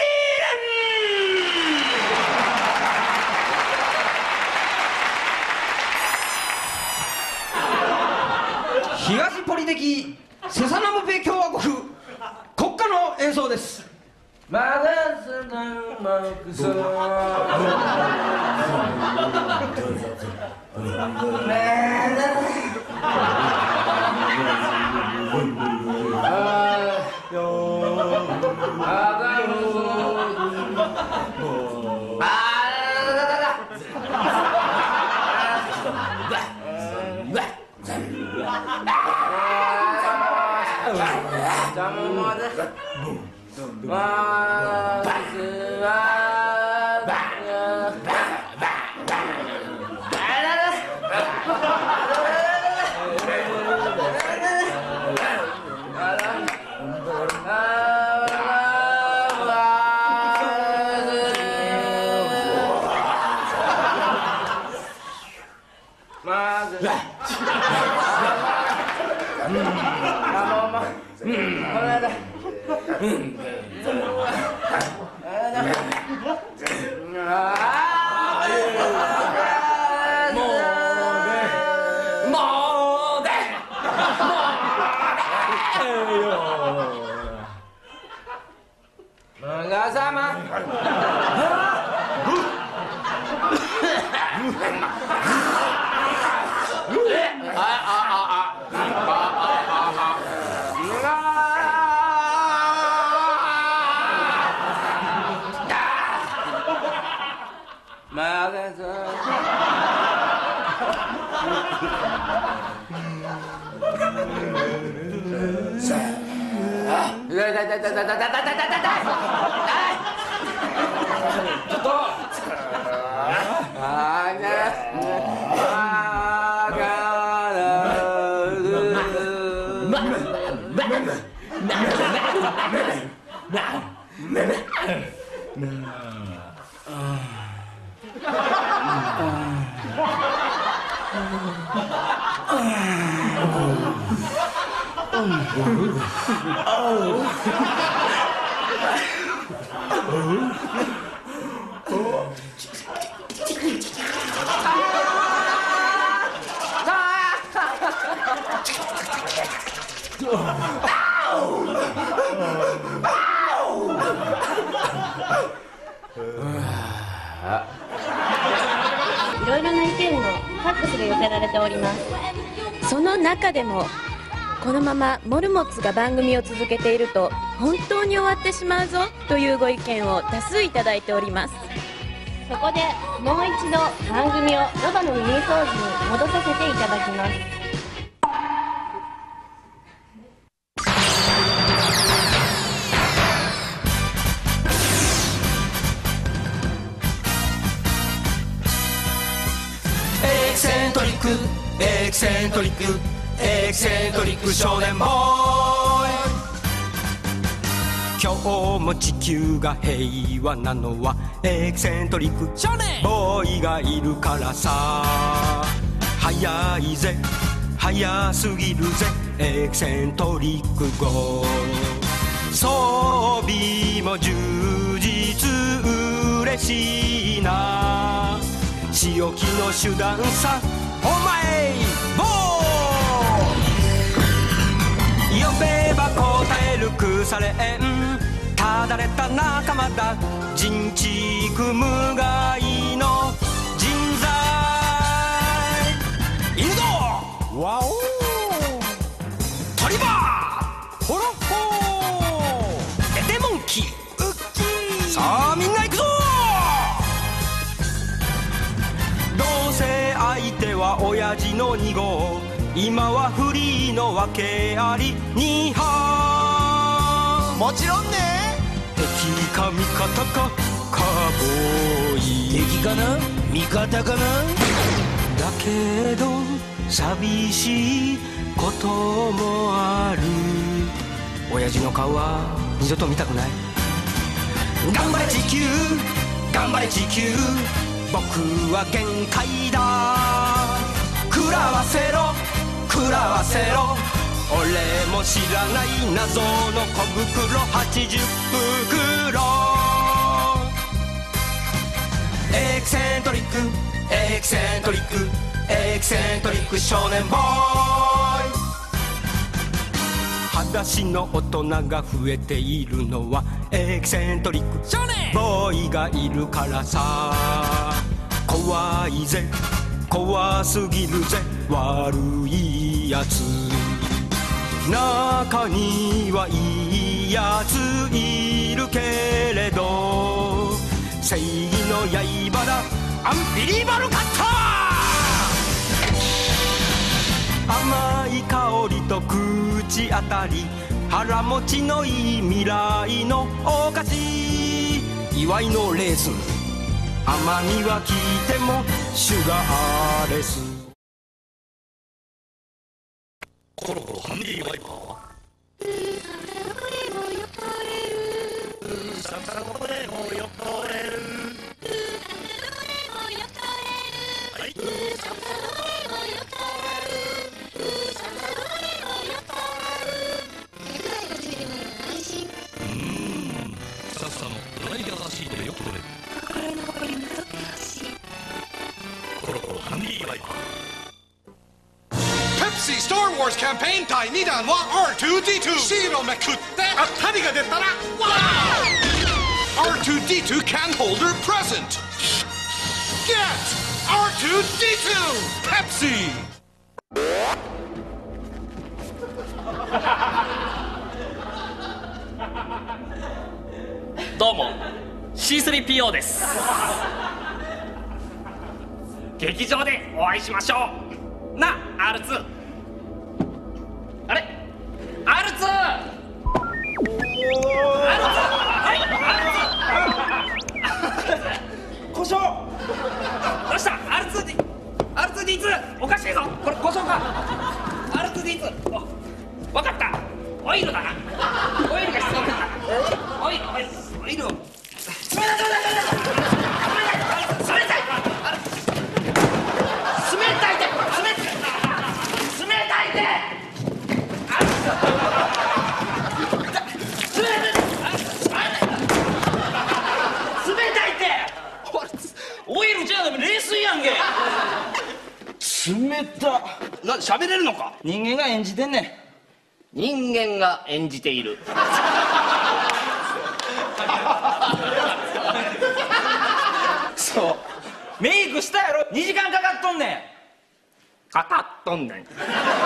ーレン。東ポリ的セサナムペ共和国国歌の演奏です。まだセナマクソいろいろな意見のファックスが寄せられております。その中でもこのままモルモッツが番組を続けていると本当に終わってしまうぞというご意見を多数いただいております。そこでもう一度番組をロバの耳掃除に戻させていただきます。 エキセントリックエキセントリックエキセントリック少年ボーイ、今日も地球が平和なのはエキセントリックボーイがいるからさ。早いぜ早すぎるぜエキセントリック号、装備も充実嬉しいな、仕置きの手段さお前ボー、呼べば答える腐れ縁、ただれた仲間だ人畜無害の人材、犬ぞワオ鳥羽ホロホーエテモンキーウッキー、さあみんな行くぞ、どうせ相手は親父の2号、今はフリーのわけあり2班、もちろんね、敵か味方かカーボーイ、敵かな味方かな、だけど寂しいこともある、親父の顔は二度と見たくない、頑張れ地球頑張れ地球、僕は限界だ、食らわせろ食らわせろ、俺も知らない謎の小袋80袋、エキセントリックエキセントリックエキセントリック少年ボーイ、裸足の大人が増えているのはエキセントリック少年ボーイがいるからさ、怖いぜ怖すぎるぜ悪いやつ、中にはいいやついるけれど、正義の刃だアンビリーバルカッター、甘い香りと口当たり腹持ちのいい未来のお菓子祝いのレーズン甘みは効いてもシュガーレスコロコロハンディワイパーササゴでもよとれるさっさのドライヤーシートでよく取れる心の誇りにとってほしいコロコロハンディワイパー Pepsi Star Wars キャンペーン第2弾は R2D2 シールをめくって当たりが出たら R2D2 can holder present Get R2D2 Pepsi どうも C3PO です劇場でお会いしましょうな R2 あれ R2 はい R2 故障どうした R2D2 おかしいぞこれ故障か R2D2 わかったオイルだなオイルが必要なんだオイルを冷たい冷たいオイルじゃなくて冷水やんけ冷たな喋れるのか人間が演じてんねん人間が演じているそうメイクしたやろ2時間かかっとんねんかかっとんねん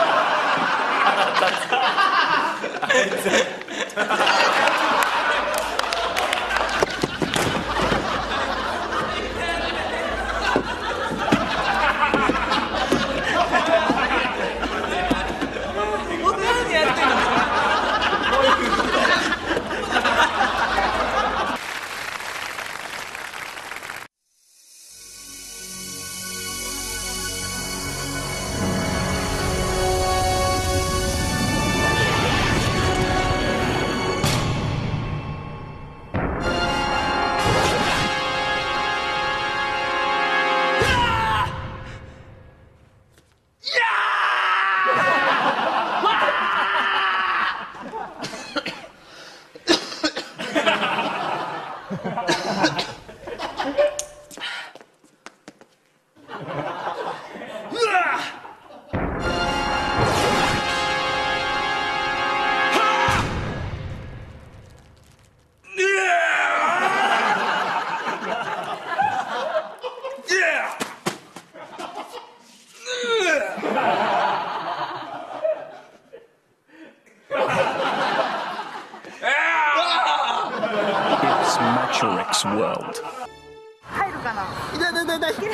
Matrix World 入るかな痛い痛い痛い痛い痛い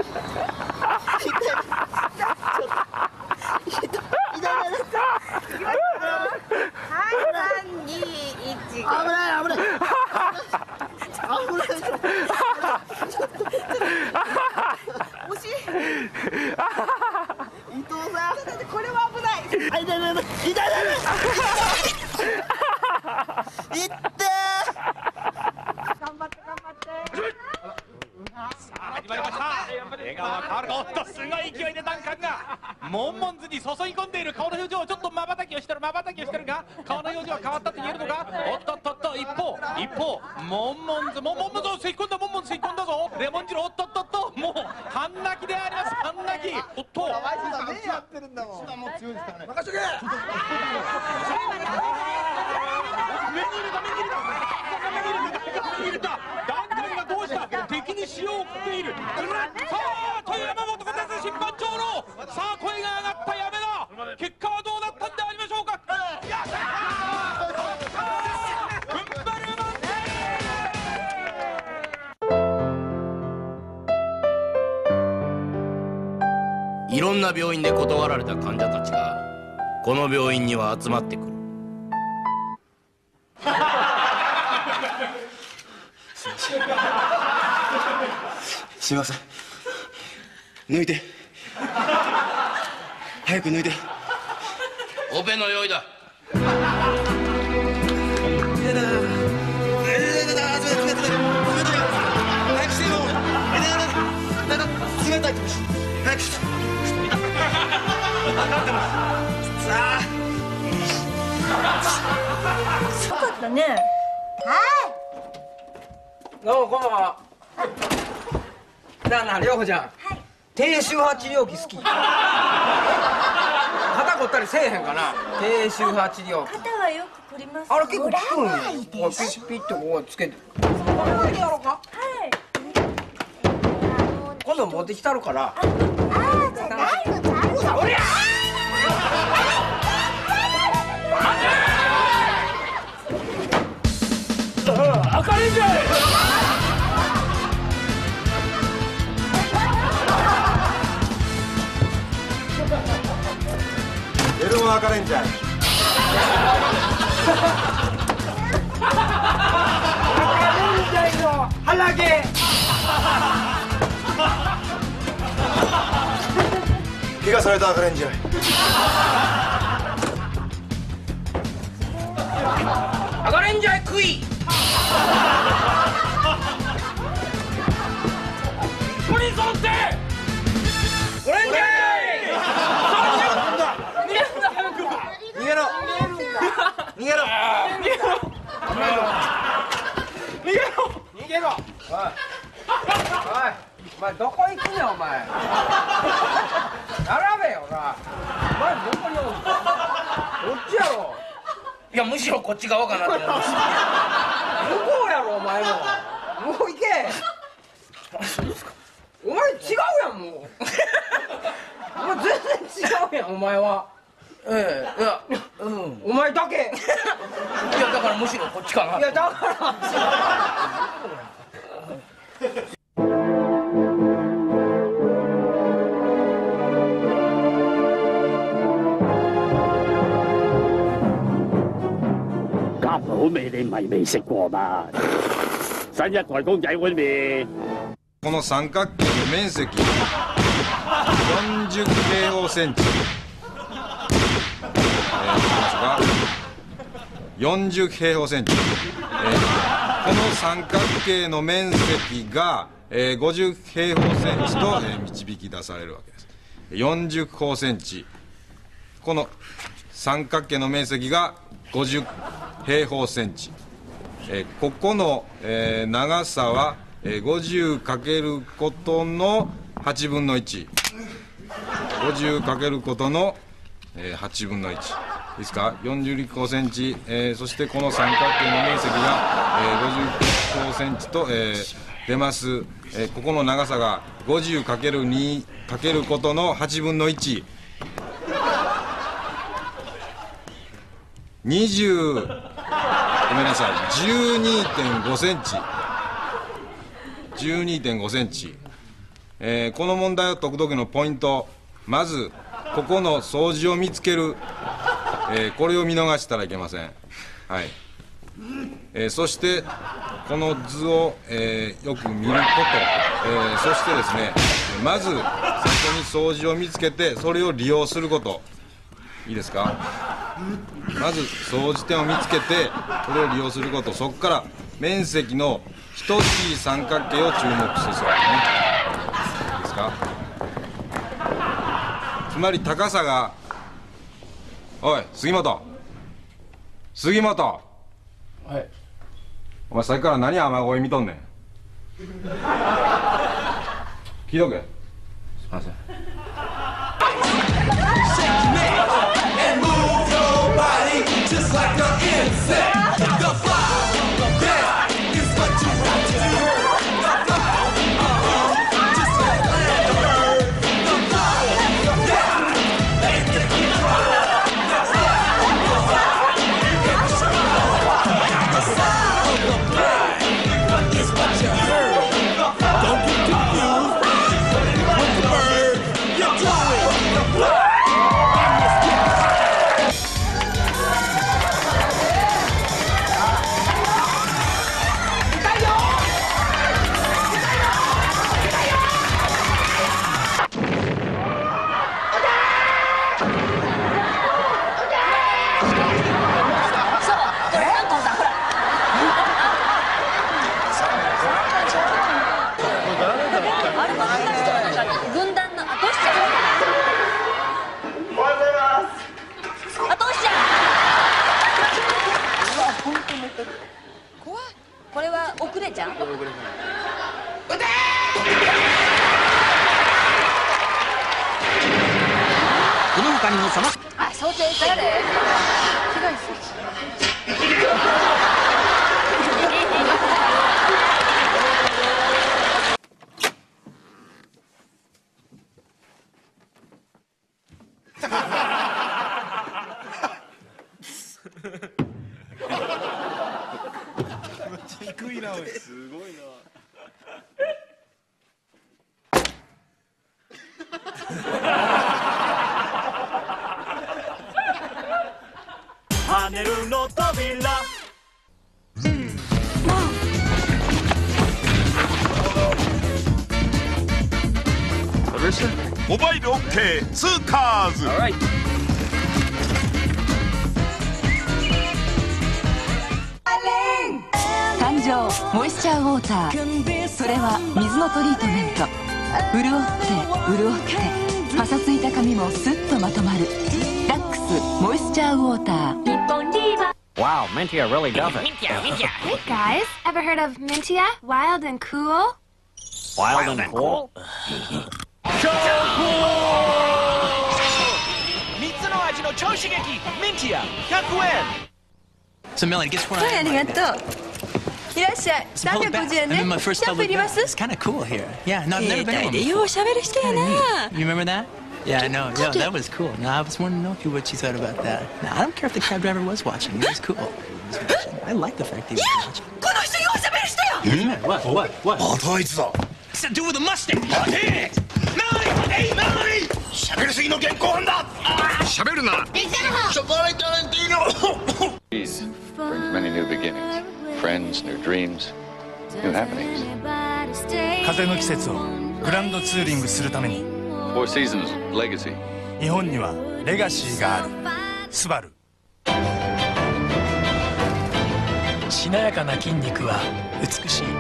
笑顔が変わるかおっとすごい勢いでダンカンがモンモンズに注ぎ込んでいる顔の表情をちょっと瞬きをしてるが顔の表情は変わったと言えるのかおっとっとっと一方モンモンズ吸い込んだモンモンズ吸い込んだぞレモン汁おっとっとっともう半泣きであります半泣きおっと目やってるんだもん下も強いですからね任しとけ目に入れたダンカンがどうした敵に塩を送っているさあという山本が出ず審判長のさあ声が上がったやめだ結果はどうだったんでありましょうかやった踏ん張るいろんな病院で断られた患者たちがこの病院には集まってくるすいません。抜いて。早く抜いて。 オペの用意だ。 冷たい。早くして。 すごかったね。はい。 どうもこんばんは。なあなあ、涼子ちゃん。はい。低周波治療器好き。肩凝ったりせえへんかな。低周波治療器。 肩はよく凝ります。 あれ結構効くんよ。 いピッピッとこうつけて。これでやろうか。 はい。 今度持ってきたるから。 ああ、じゃないの、じゃあるよ。 おりゃ。 赤レンジャー。 エロ赤レンジャー。 赤レンジャーの腹毛。 怪我された赤レンジャー。 赤レンジャー食い。これに揃って。オレンジャー。 逃げろ。逃げろ。 逃げろ。おい。お前どこ行くねんお前。並べよな。お前どこにおるの。どっちやろ。 いや、むしろこっち側かなと思いました。 向こうやろお前も。もう行け。お前違うやんもう。お前全然違うやんお前は。 いや、 お前だけ。いや、だからむしろこっちかな。 いや、だから家寶味你咪未食過吧？新一台公仔碗麵。 この三角形の面積40平方センチ。40平方センチ、この三角形の面積が、50平方センチと、導き出されるわけです。40平方センチ、この三角形の面積が50平方センチ、ここの、長さは、50かけることの8分の1、50かけることの、8分の1。いいですか、40立方センチ、そしてこの三角形の面積が、50立方センチと、出ます、ここの長さが 50×2 かけることの8分の1、20、ごめんなさい、12.5 センチ、12.5 センチ、この問題を解く時のポイント、まずここの相似を見つける、これを見逃したらいけません。はい。そしてこの図を、よく見ること、そしてですね、まずそこに相似を見つけてそれを利用すること、いいですか。まず相似点を見つけてそれを利用すること、そこから面積の等しい三角形を注目するそうですね。いいですか。つまり高さが、おい杉本、杉本、はい、お前さっきから何雨乞い見とんねん。聞いとけ。すいません。 かにもそのあ、想定したで。ひどいっす。 低いな、おい。すごいな。 跳ねるの扉。 モバイル OK ツーカーズ。 誕生モイスチャーウォーター。それは水のトリートメント。潤って潤ってパサついた髪もスッとまとまる。ラックスモイスチャーウォーター。日本リーバー。 Wow, Mintia really does it. Hey guys, ever heard of Mintia? Wild and cool? Wild and cool? 3つの味の超刺激ミンティア100円。 So Melanie, guess what? はい、ありがとう。いらっしゃい。350円ね。キャップいります？ It's kind of cool here. Yeah, no, I've never been to one よう喋る人やな。 You remember that? Yeah, I know. Yeah, that was cool. No, I was wanting to know what you thought about that. No, I don't care if the cab driver was watching. It was cool. I like the fact that he was watching. この人よう喋る人や。 What? またあいつだ。 It's to do with the Mustang. 待て。Melanie! 喋りすぎの現行犯だ。喋るな。ショパレ・タレンティーノ。 Brings many new beginnings, friends, new dreams, new happenings. 風の季節をグランドツーリングするために Four Seasons Legacy. 日本にはレガシーがある。スバル。 しなやかな筋肉は美しい。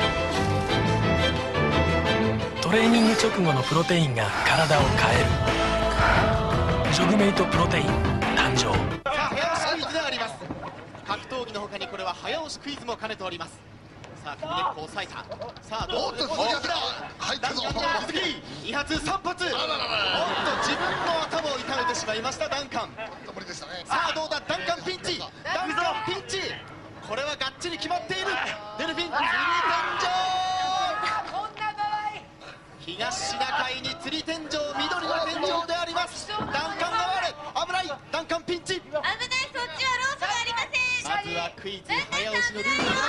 トレーニング直後のプロテインが体を変える。ジョグメイトプロテイン誕生。 早押しクイズであります。格闘技の他にこれは早押しクイズも兼ねております。さあ首根っこを押さえた。さあどう大きな入ったぞ。2発3発。おっと自分の頭を痛めてしまいましたダンカン。さあどうだダンカンピンチ。ダンカンピンチ。これはがっちり決まっている。デルフィン釣り天井。東シナ海に釣り天井、緑の天井であります。ダンカンが危ない。ダンカンピンチ。危ない、そっちはロースがありません。まずはクイズ早押しのルールをキック。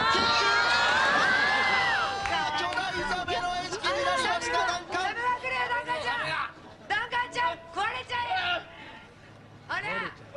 巨大ザメの餌食になりましたダンカン。ダンカンちゃん壊れちゃえ。あれ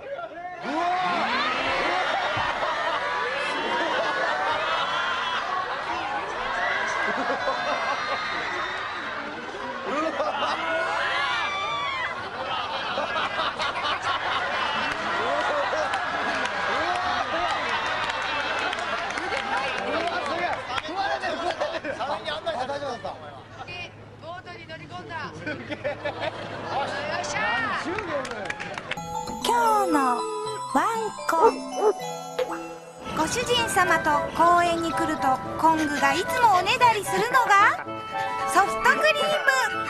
今日のワンコ。ご主人様と公園に来るとコングがいつもおねだりするのがソフトクリーム。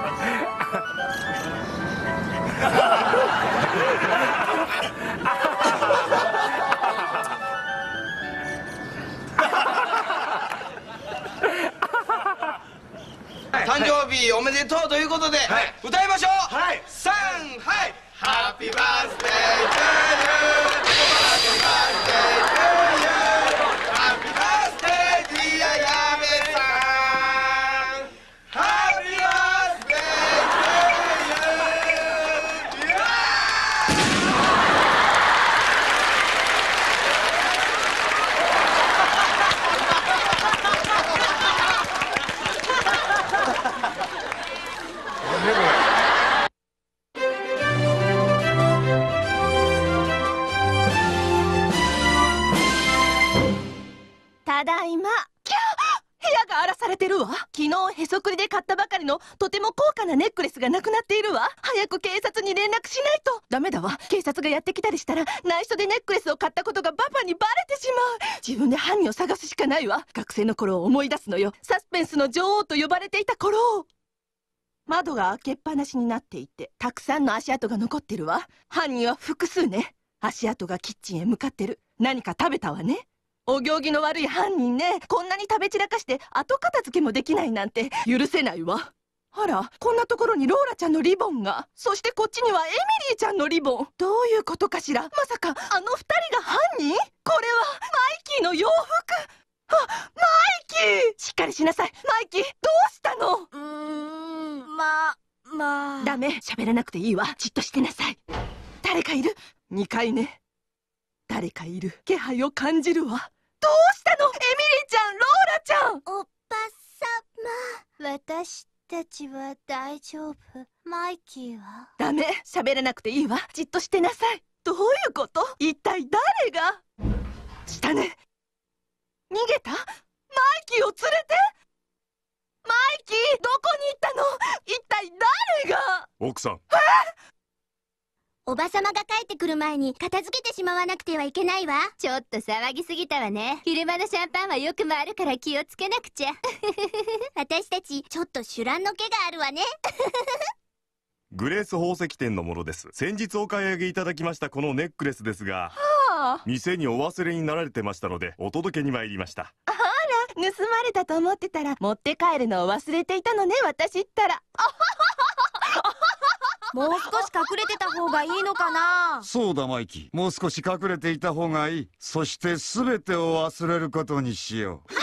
誕生日おめでとうということで、歌いましょう。はい。3、はい。ハッピーバースデートゥーユー。ハッピーバースデートゥーユー。ハッピーバースデーディアヤメさん。ハッピーバースデートゥーユー。 ただいま。キャー、部屋が荒らされてるわ。昨日へそくりで買ったばかりのとても高価なネックレスがなくなっているわ。早く警察に連絡しないと。ダメだわ、警察がやってきたりしたら内緒でネックレスを買ったことがパパにバレてしまう。自分で犯人を探すしかないわ。学生の頃を思い出すのよ。サスペンスの女王と呼ばれていた頃を。 窓が開けっぱなしになっていて、たくさんの足跡が残ってるわ。犯人は複数ね。足跡がキッチンへ向かってる。何か食べたわね。お行儀の悪い犯人ね。こんなに食べ散らかして後片付けもできないなんて許せないわ。あら、こんなところにローラちゃんのリボンが。そしてこっちにはエミリーちゃんのリボン。どういうことかしら。まさかあの二人が犯人？これはマイキーの洋服。マイキー！しっかりしなさい。マイキー、どうしたの？まあ。ダメ、喋らなくていいわ。じっとしてなさい。誰かいる？2階ね。誰かいる。気配を感じるわ。どうしたの？エミリーちゃん、ローラちゃん！ おばさま、私たちは大丈夫。マイキーは？ ダメ、喋らなくていいわ。じっとしてなさい。どういうこと？一体誰が？したね。逃げた？マイキーを連れて？マイキー、どこに行ったの？一体誰が？ 奥さん。 おばさまが帰ってくる前に片付けてしまわなくてはいけないわ。ちょっと騒ぎすぎたわね。昼間のシャンパンはよく回るから気をつけなくちゃ。私たちちょっと酒乱の気があるわね。 グレース宝石店のものです。先日お買い上げいただきましたこのネックレスですが、店にお忘れになられてましたのでお届けに参りました。 あら、盗まれたと思ってたら持って帰るのを忘れていたのね、私ったら。 もう少し隠れてた方がいいのかな。 そうだマイキー、もう少し隠れていた方がいい。そして全てを忘れることにしよう。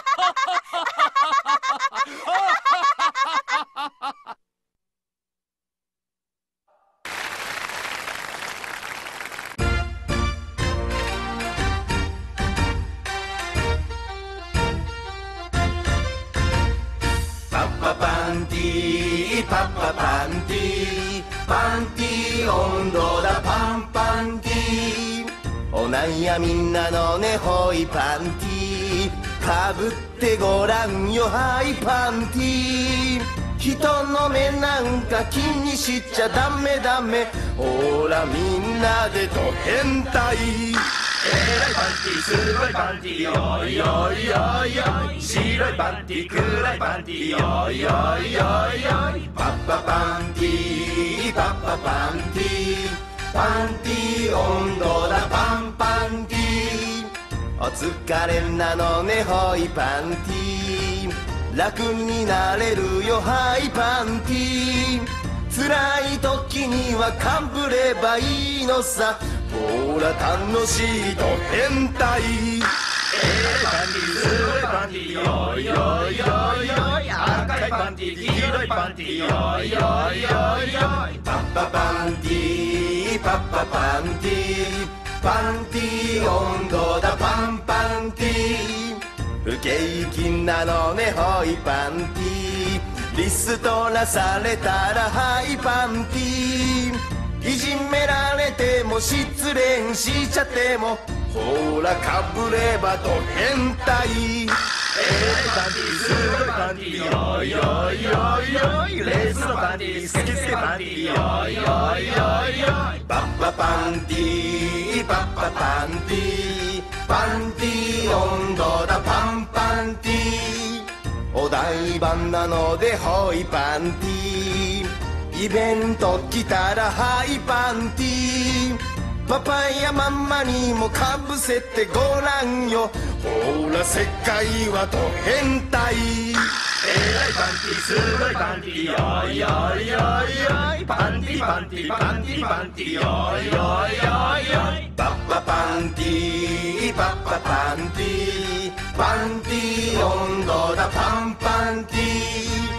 パッパパンティーパッパパンティーパンティー温度だパンパンティーおなんやみんなのねほいパンティーかぶってごらんよはいパンティー人の目なんか気にしちゃダメダメほらみんなでド変態えらいパンティーすごいパンティーよいよいよいよい白いパンティー黒いパンティーよいよいよいよいパッパパンティーパッパパンティーパンティー温度だパンパンティーお疲れなのねほいパンティー楽になれるよはいパンティー辛い時にはかぶればいいのさほら楽しいと変態パンティーすごいパンティーよいよいよいよい赤いパンティー黄色いパンティーよいよいよいよいパッパパンティーパッパパンティーパンティー温度だパンパンティー不景気なのねほいパンティーリストラされたらはいパンティーいじめられても失恋しちゃってもほらかぶればと変態パンティーすごいパンティーよいよいよいよいレースのパンティースケスケパンティーよいよいよいよいパッパパンティーパッパパンティーパンティー温度だパンパンティーお台場なのでほいパンティーイベント来たらはいパンティーパパやママにもかぶせてごらんよほら世界はと変態えらいパンティーすごいパンティーよいよいよいよいパンティーパンティーパンティーパンティーよいよいよいよいパッパパンティーパッパパンティーパンティー温度だパンパンティー